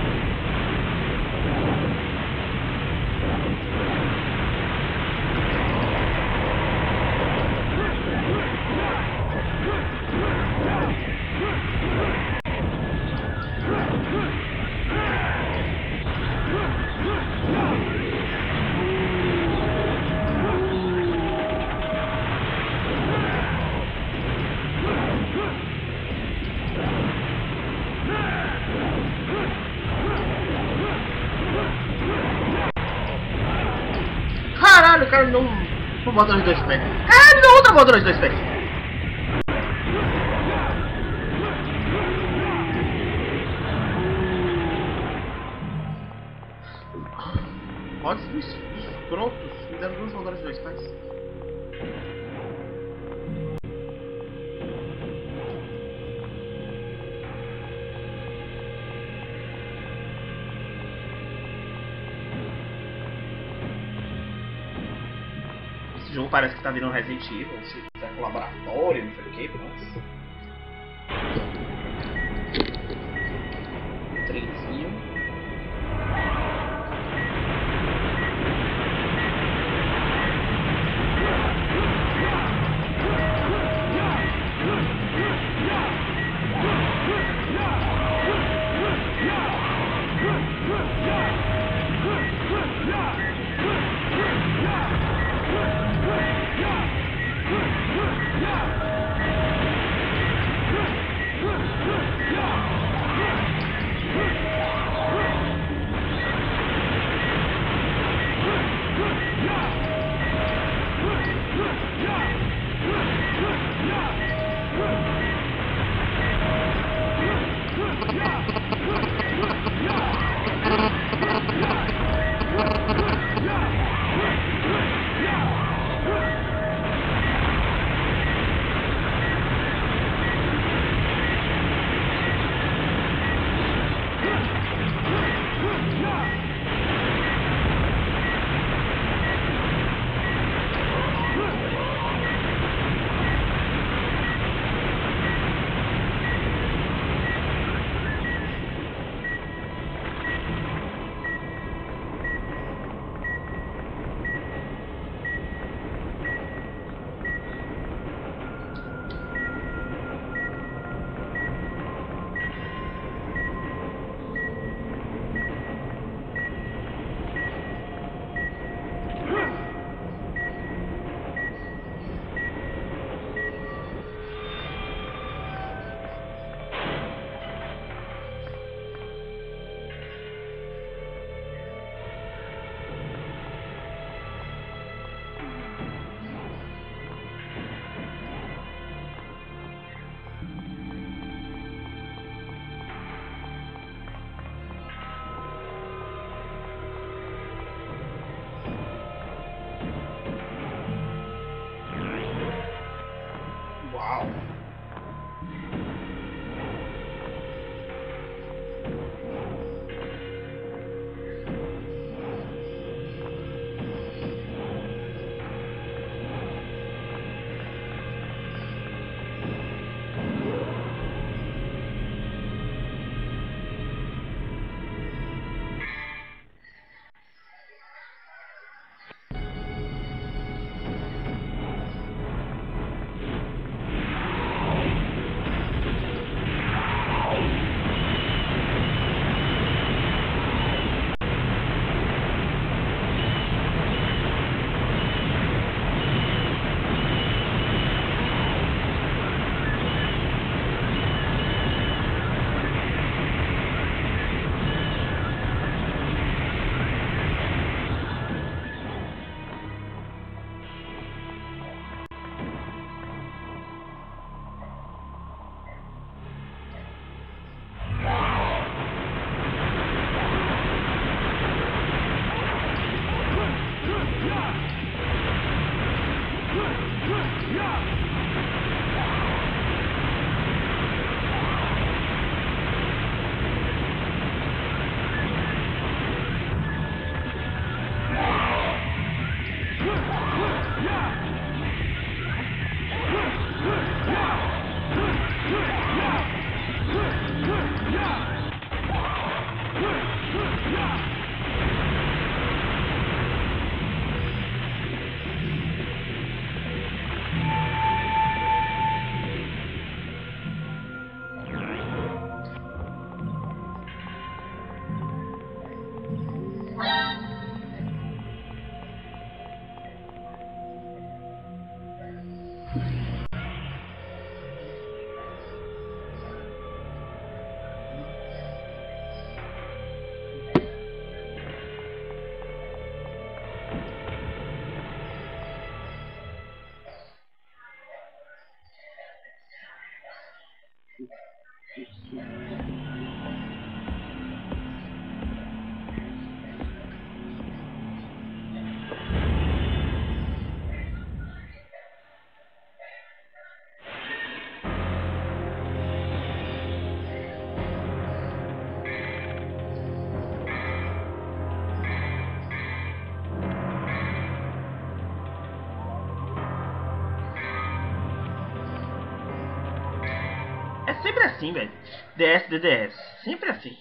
Caralho, o cara não... não bota os dois pés. Caralho, não outra bota os dois pés. Mods dos prontos. Me deram duas voltas de dois pés. Esse jogo parece que tá virando Resident Evil, se quiser laboratório, não sei o que, nossa. Trenzinho. sempre assim, velho. D S, D D S. Sempre assim.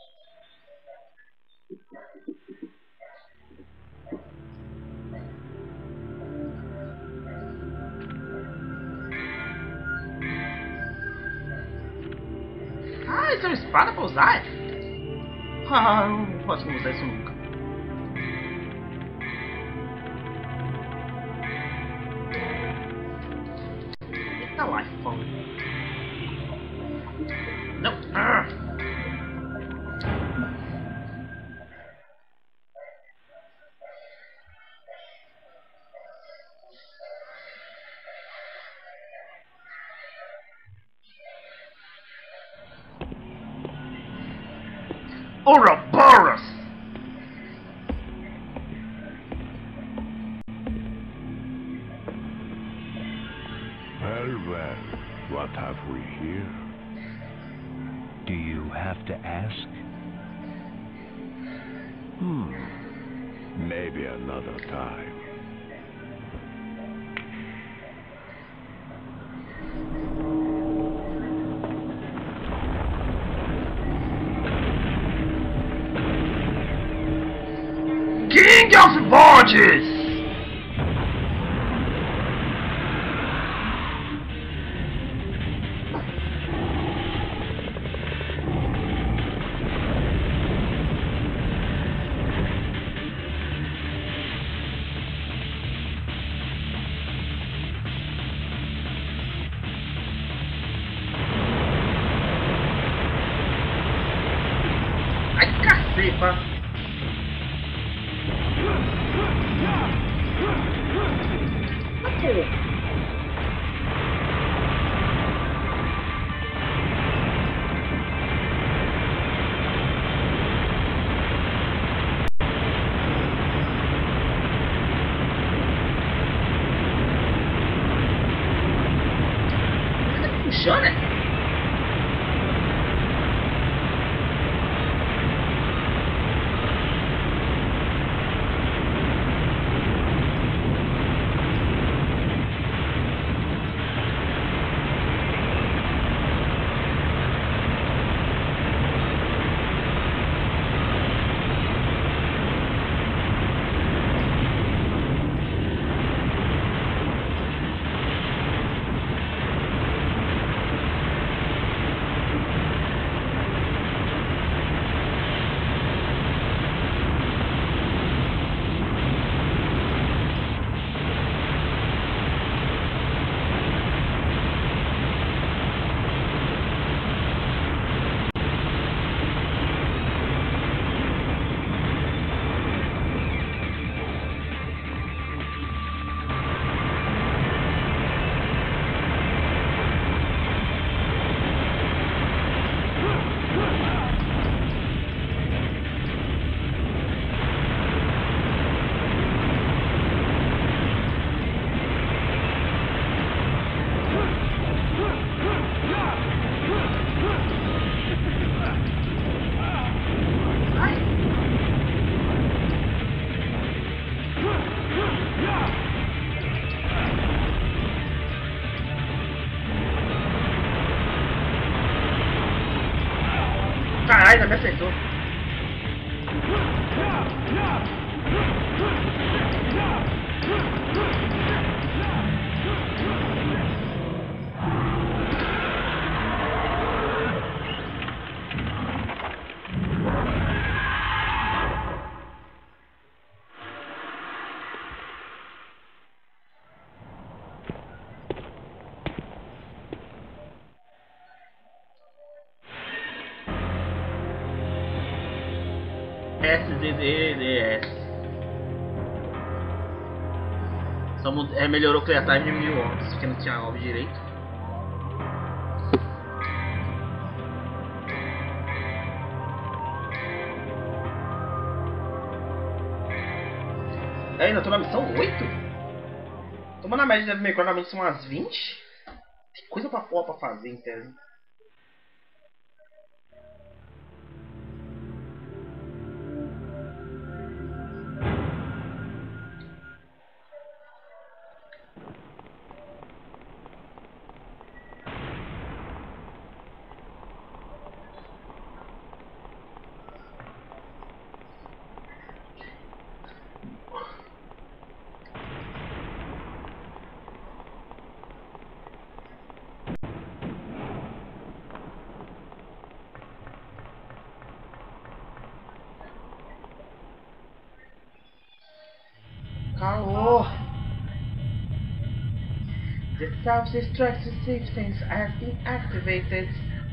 Ah, isso é uma espada pra usar? Ah, eu não posso usar isso nunca. Eita, lifão. Não. Ah. Ouroboros! Well, well, what have we here? Do you have to ask? Hmm, maybe another time. King of Borges! Ai, caceta! Funciona? Caralho, não me acertou. S D D S. Só mud... é, melhorou o clear time de mil orbs, porque não tinha orb direito. É, ainda tô na missão oito? Tô na média de Devil May Cry, são umas vinte. Tem coisa pra porra pra fazer, entende? Calor. The self-destructive systems have been activated.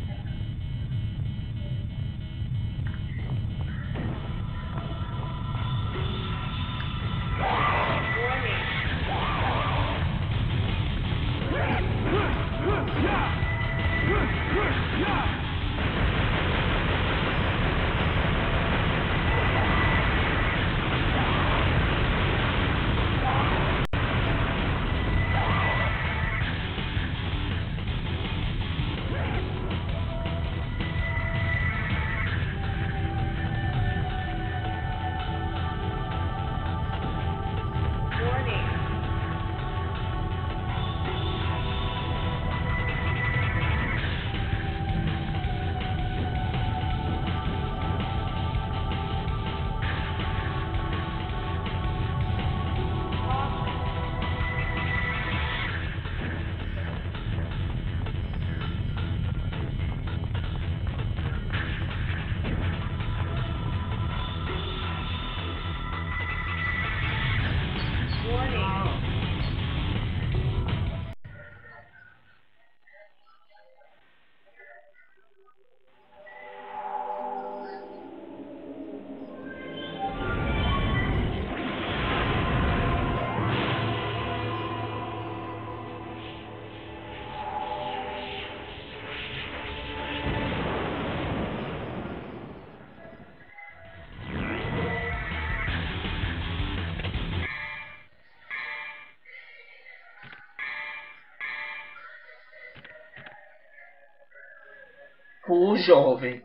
O jovem.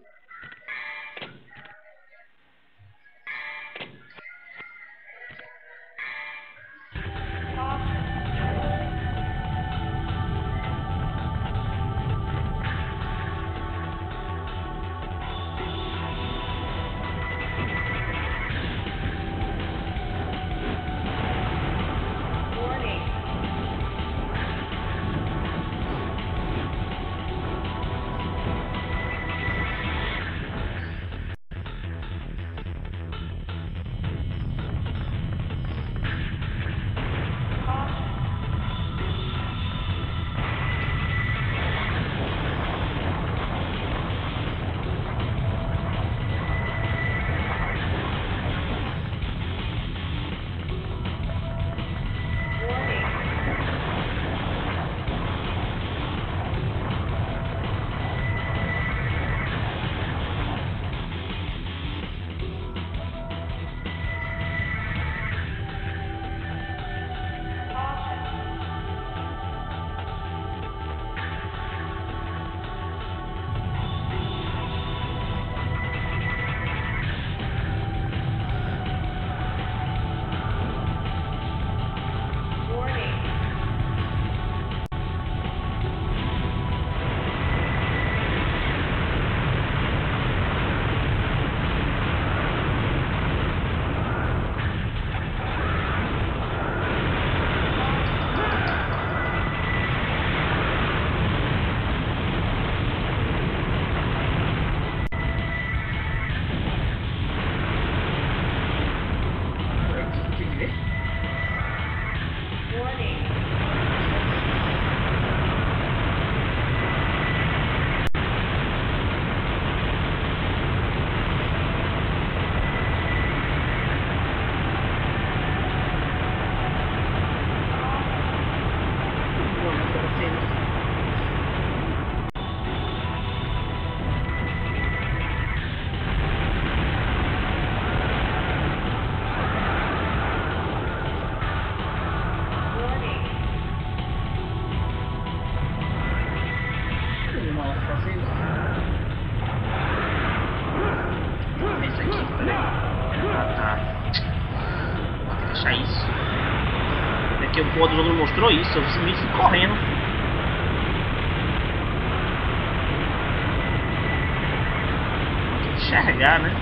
Porque o modo do jogo não mostrou isso, eu simplesmente fui correndo. Tem que enxergar, né?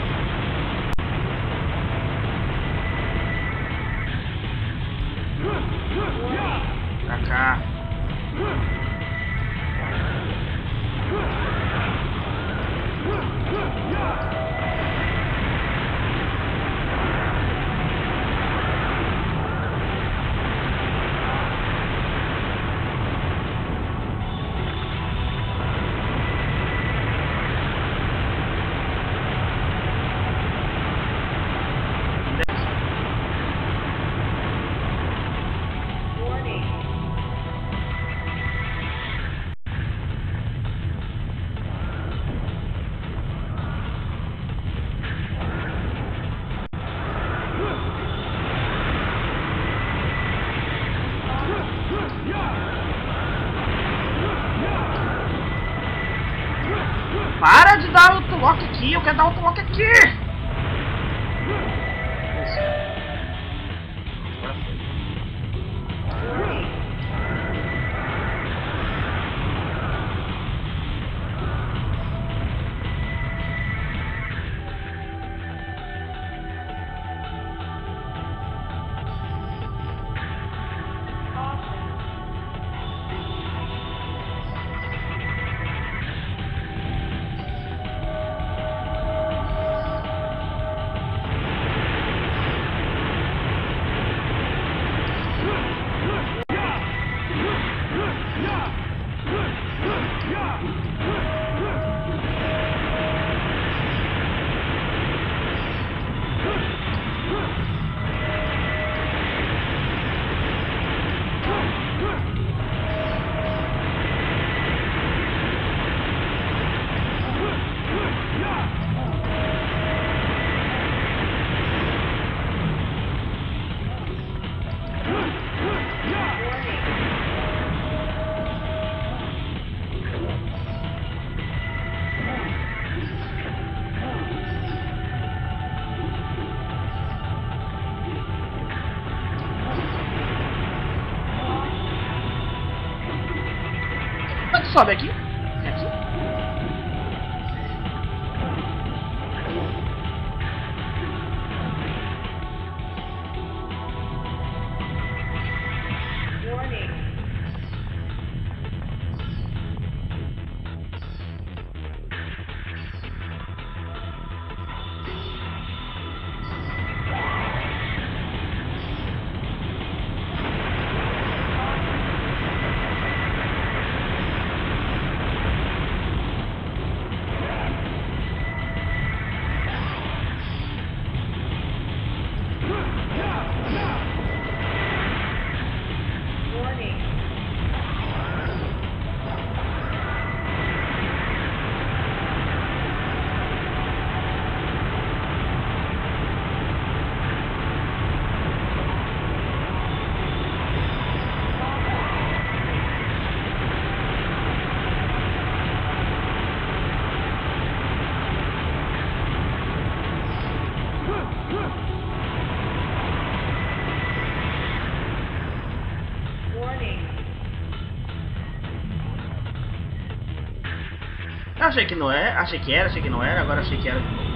Pra cá. de dar outro lock aqui, eu quero dar outro lock aqui! Isso. Agora foi. Sobe aqui. É aqui. Achei que não é, achei que era, achei que não era, agora achei que era de novo.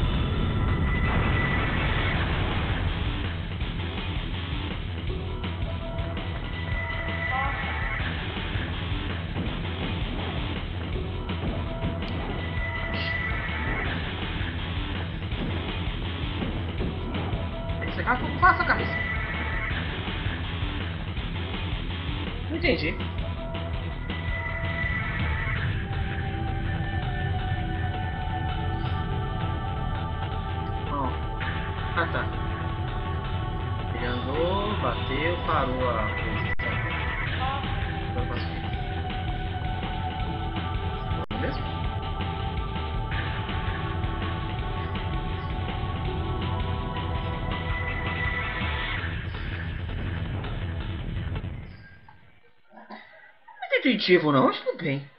Tem que secar tudo, faça a cabeça. Não entendi. Ah, tá. Ele andou, bateu, parou a coisa. Agora posso ir. Não é mesmo? Não é intuitivo não, acho que tudo bem.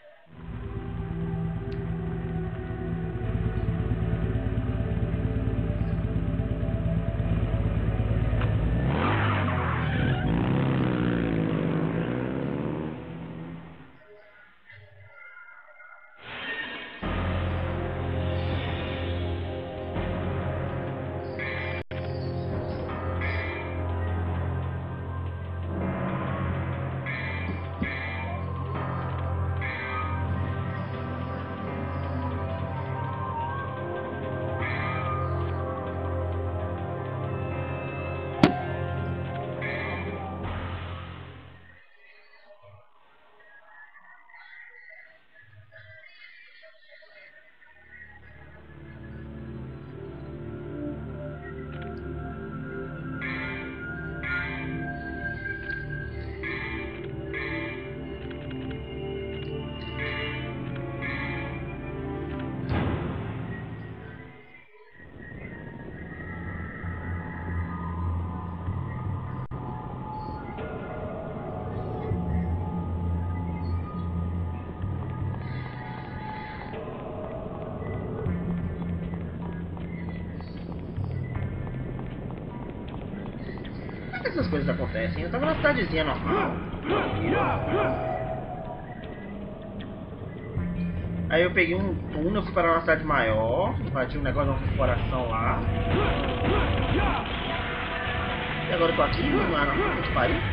essas coisas acontecem. Eu tava na cidadezinha normal. Aí eu peguei um túnel, fui para uma cidade maior, invadi um negócio de uma corporação lá. E agora eu tô aqui, lá na puta que pariu.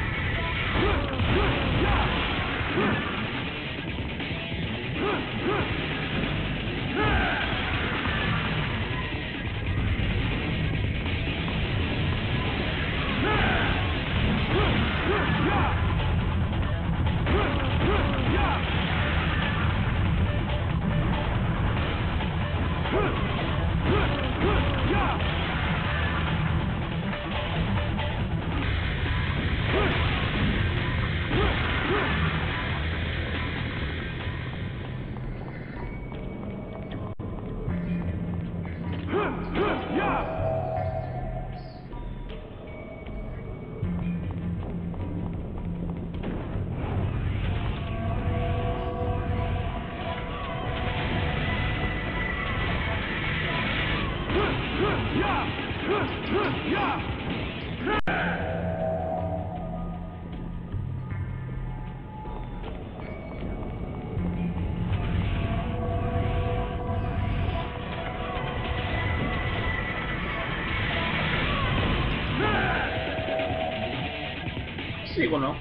Consigo não.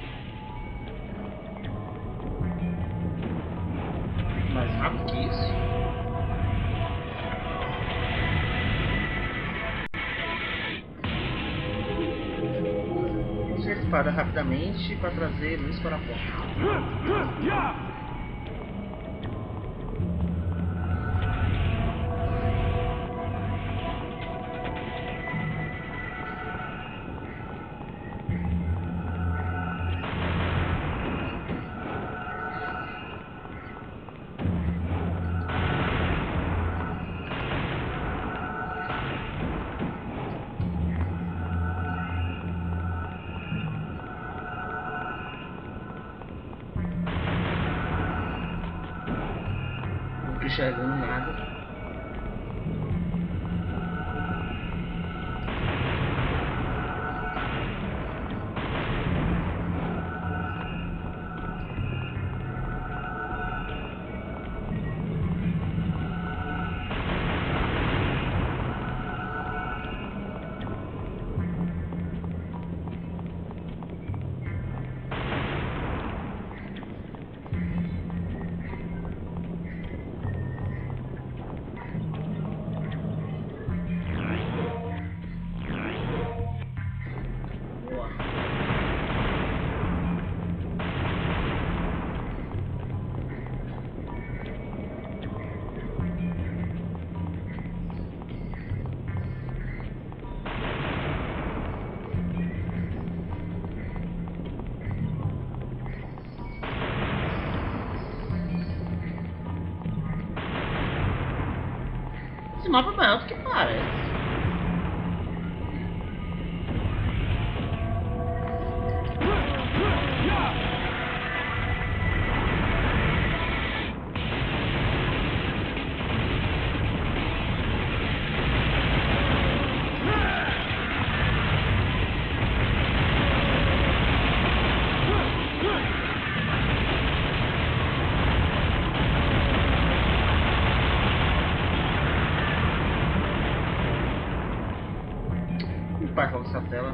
Mais rápido que isso. Use a espada rapidamente para trazer luz para a porta. Não tô enxergando nada. Esse mapa é maior do que parece. Vai com essa tela.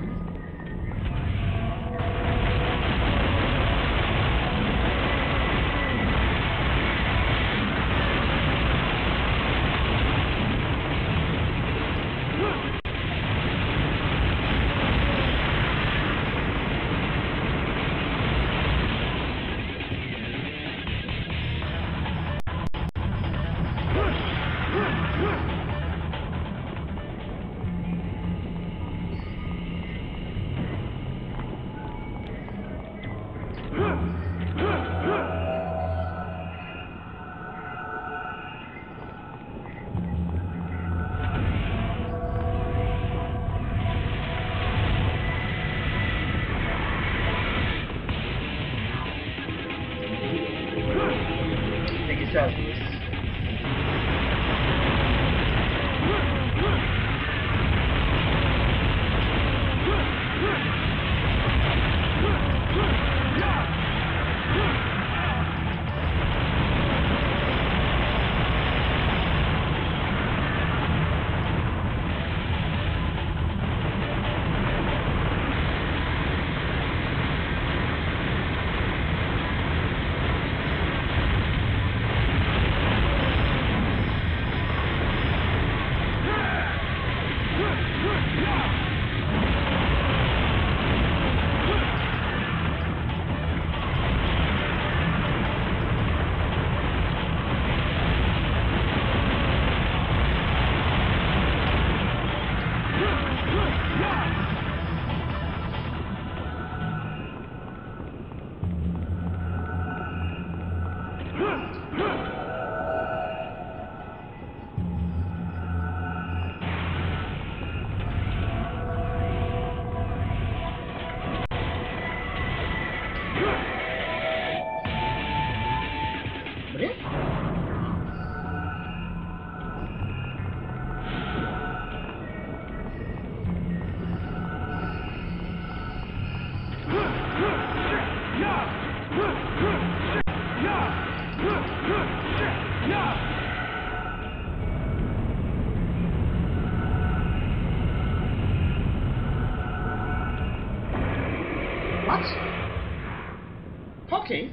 Ok.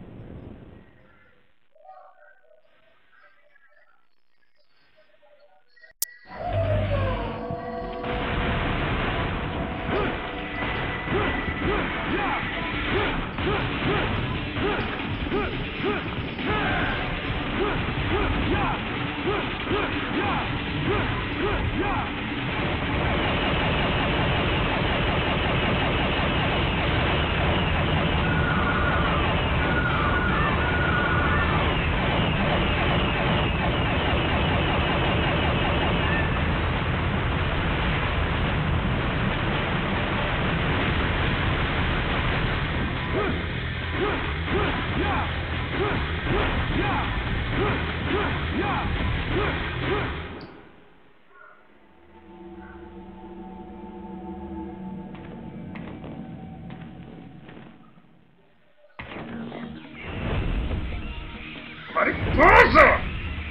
Mariposa!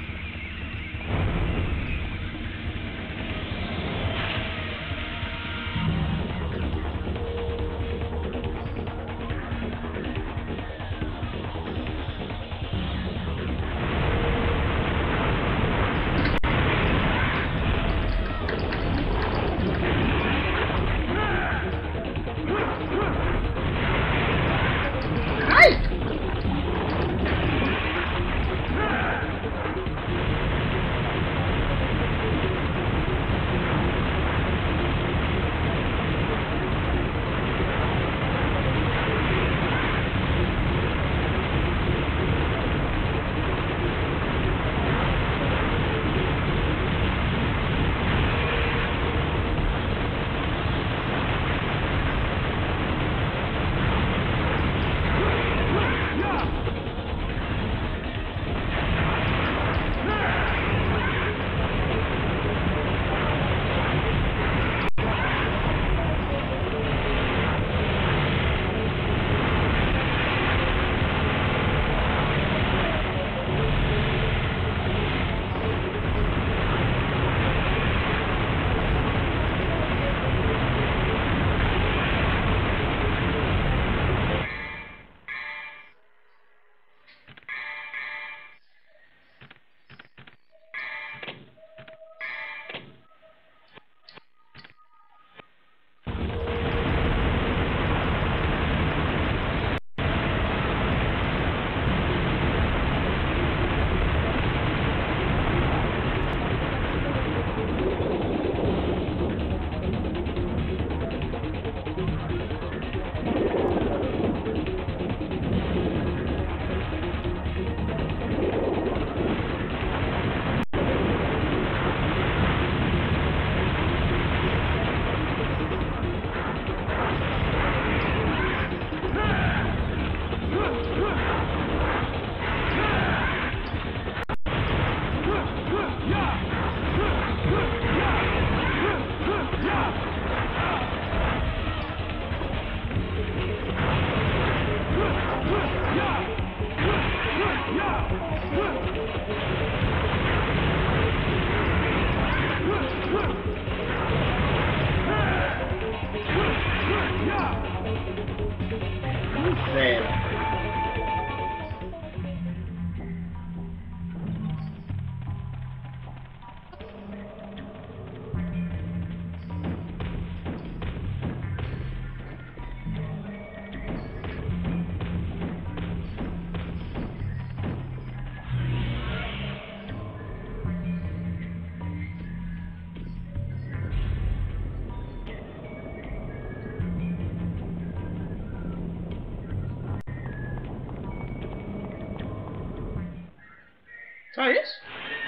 Só isso?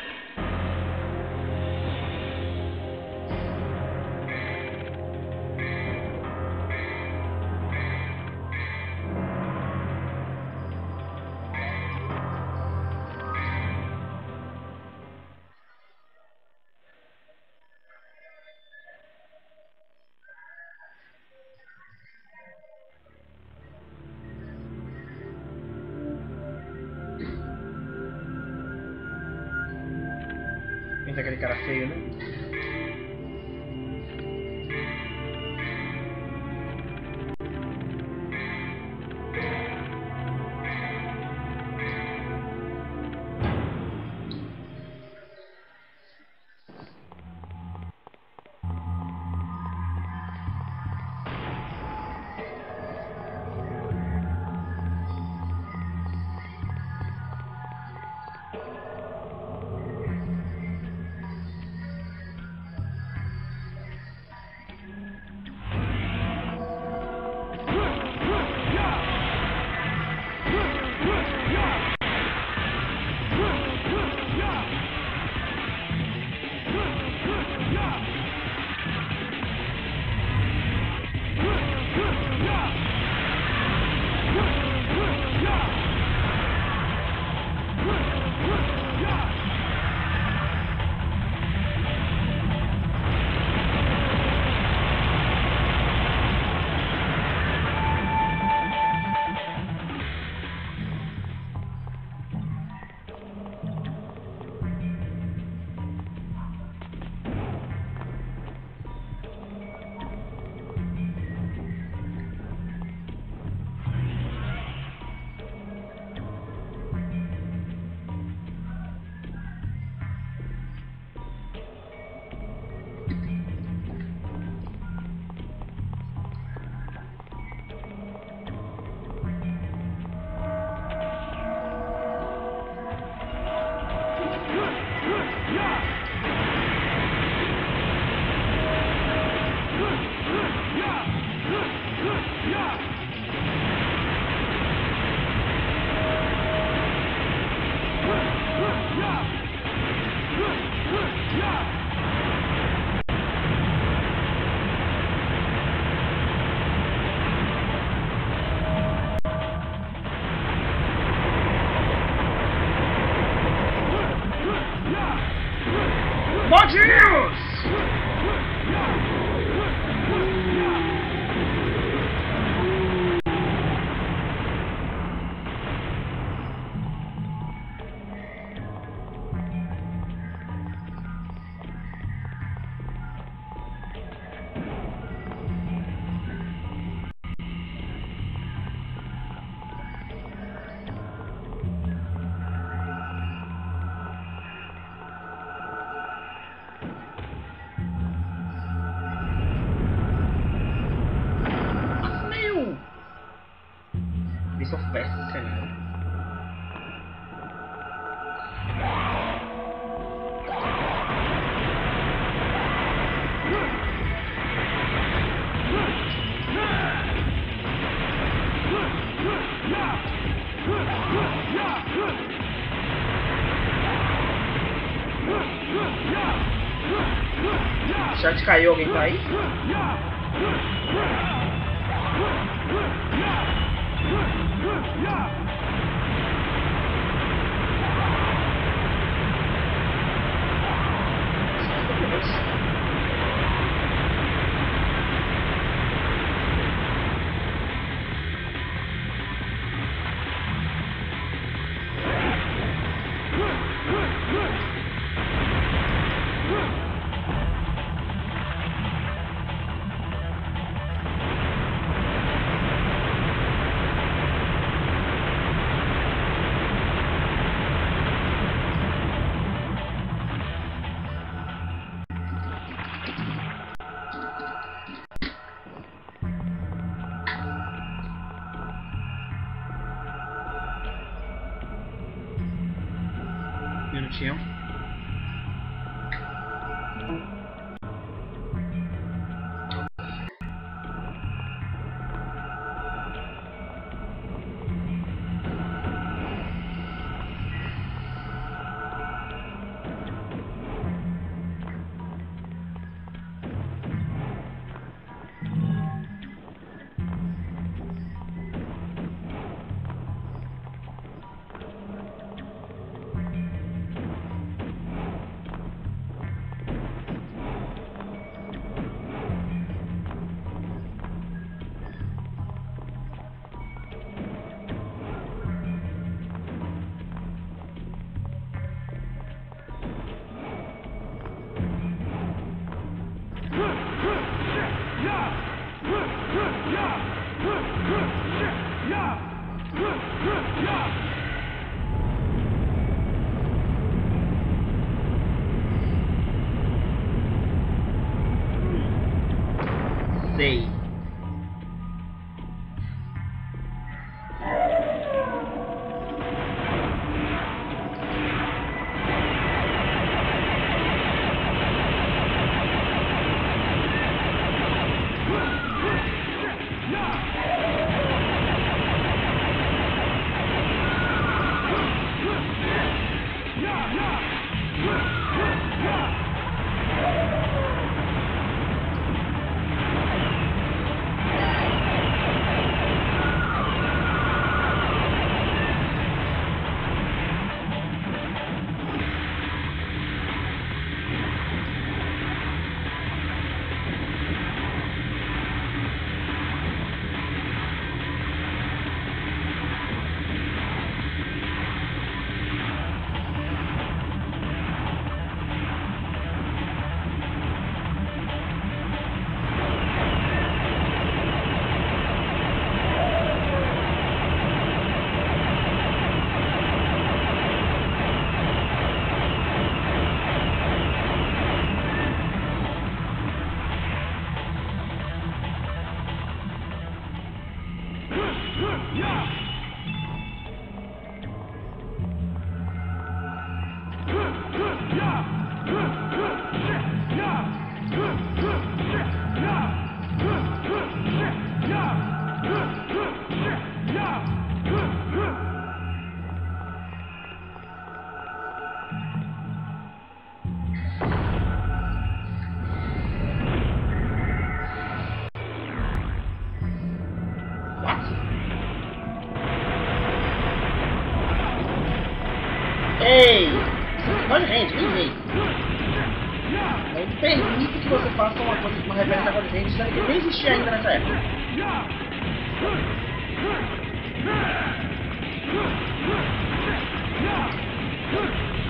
Tem aquele cara feio, né? Bodinhos! Piece of best cenário. Já te caiu, alguém tá aí? Minutinho. Sei. Ei! Olha, gente, vem ver. Não permite que você faça uma coisa, uma referência agora dele, sendo que nem existia ainda nessa época. Yeah!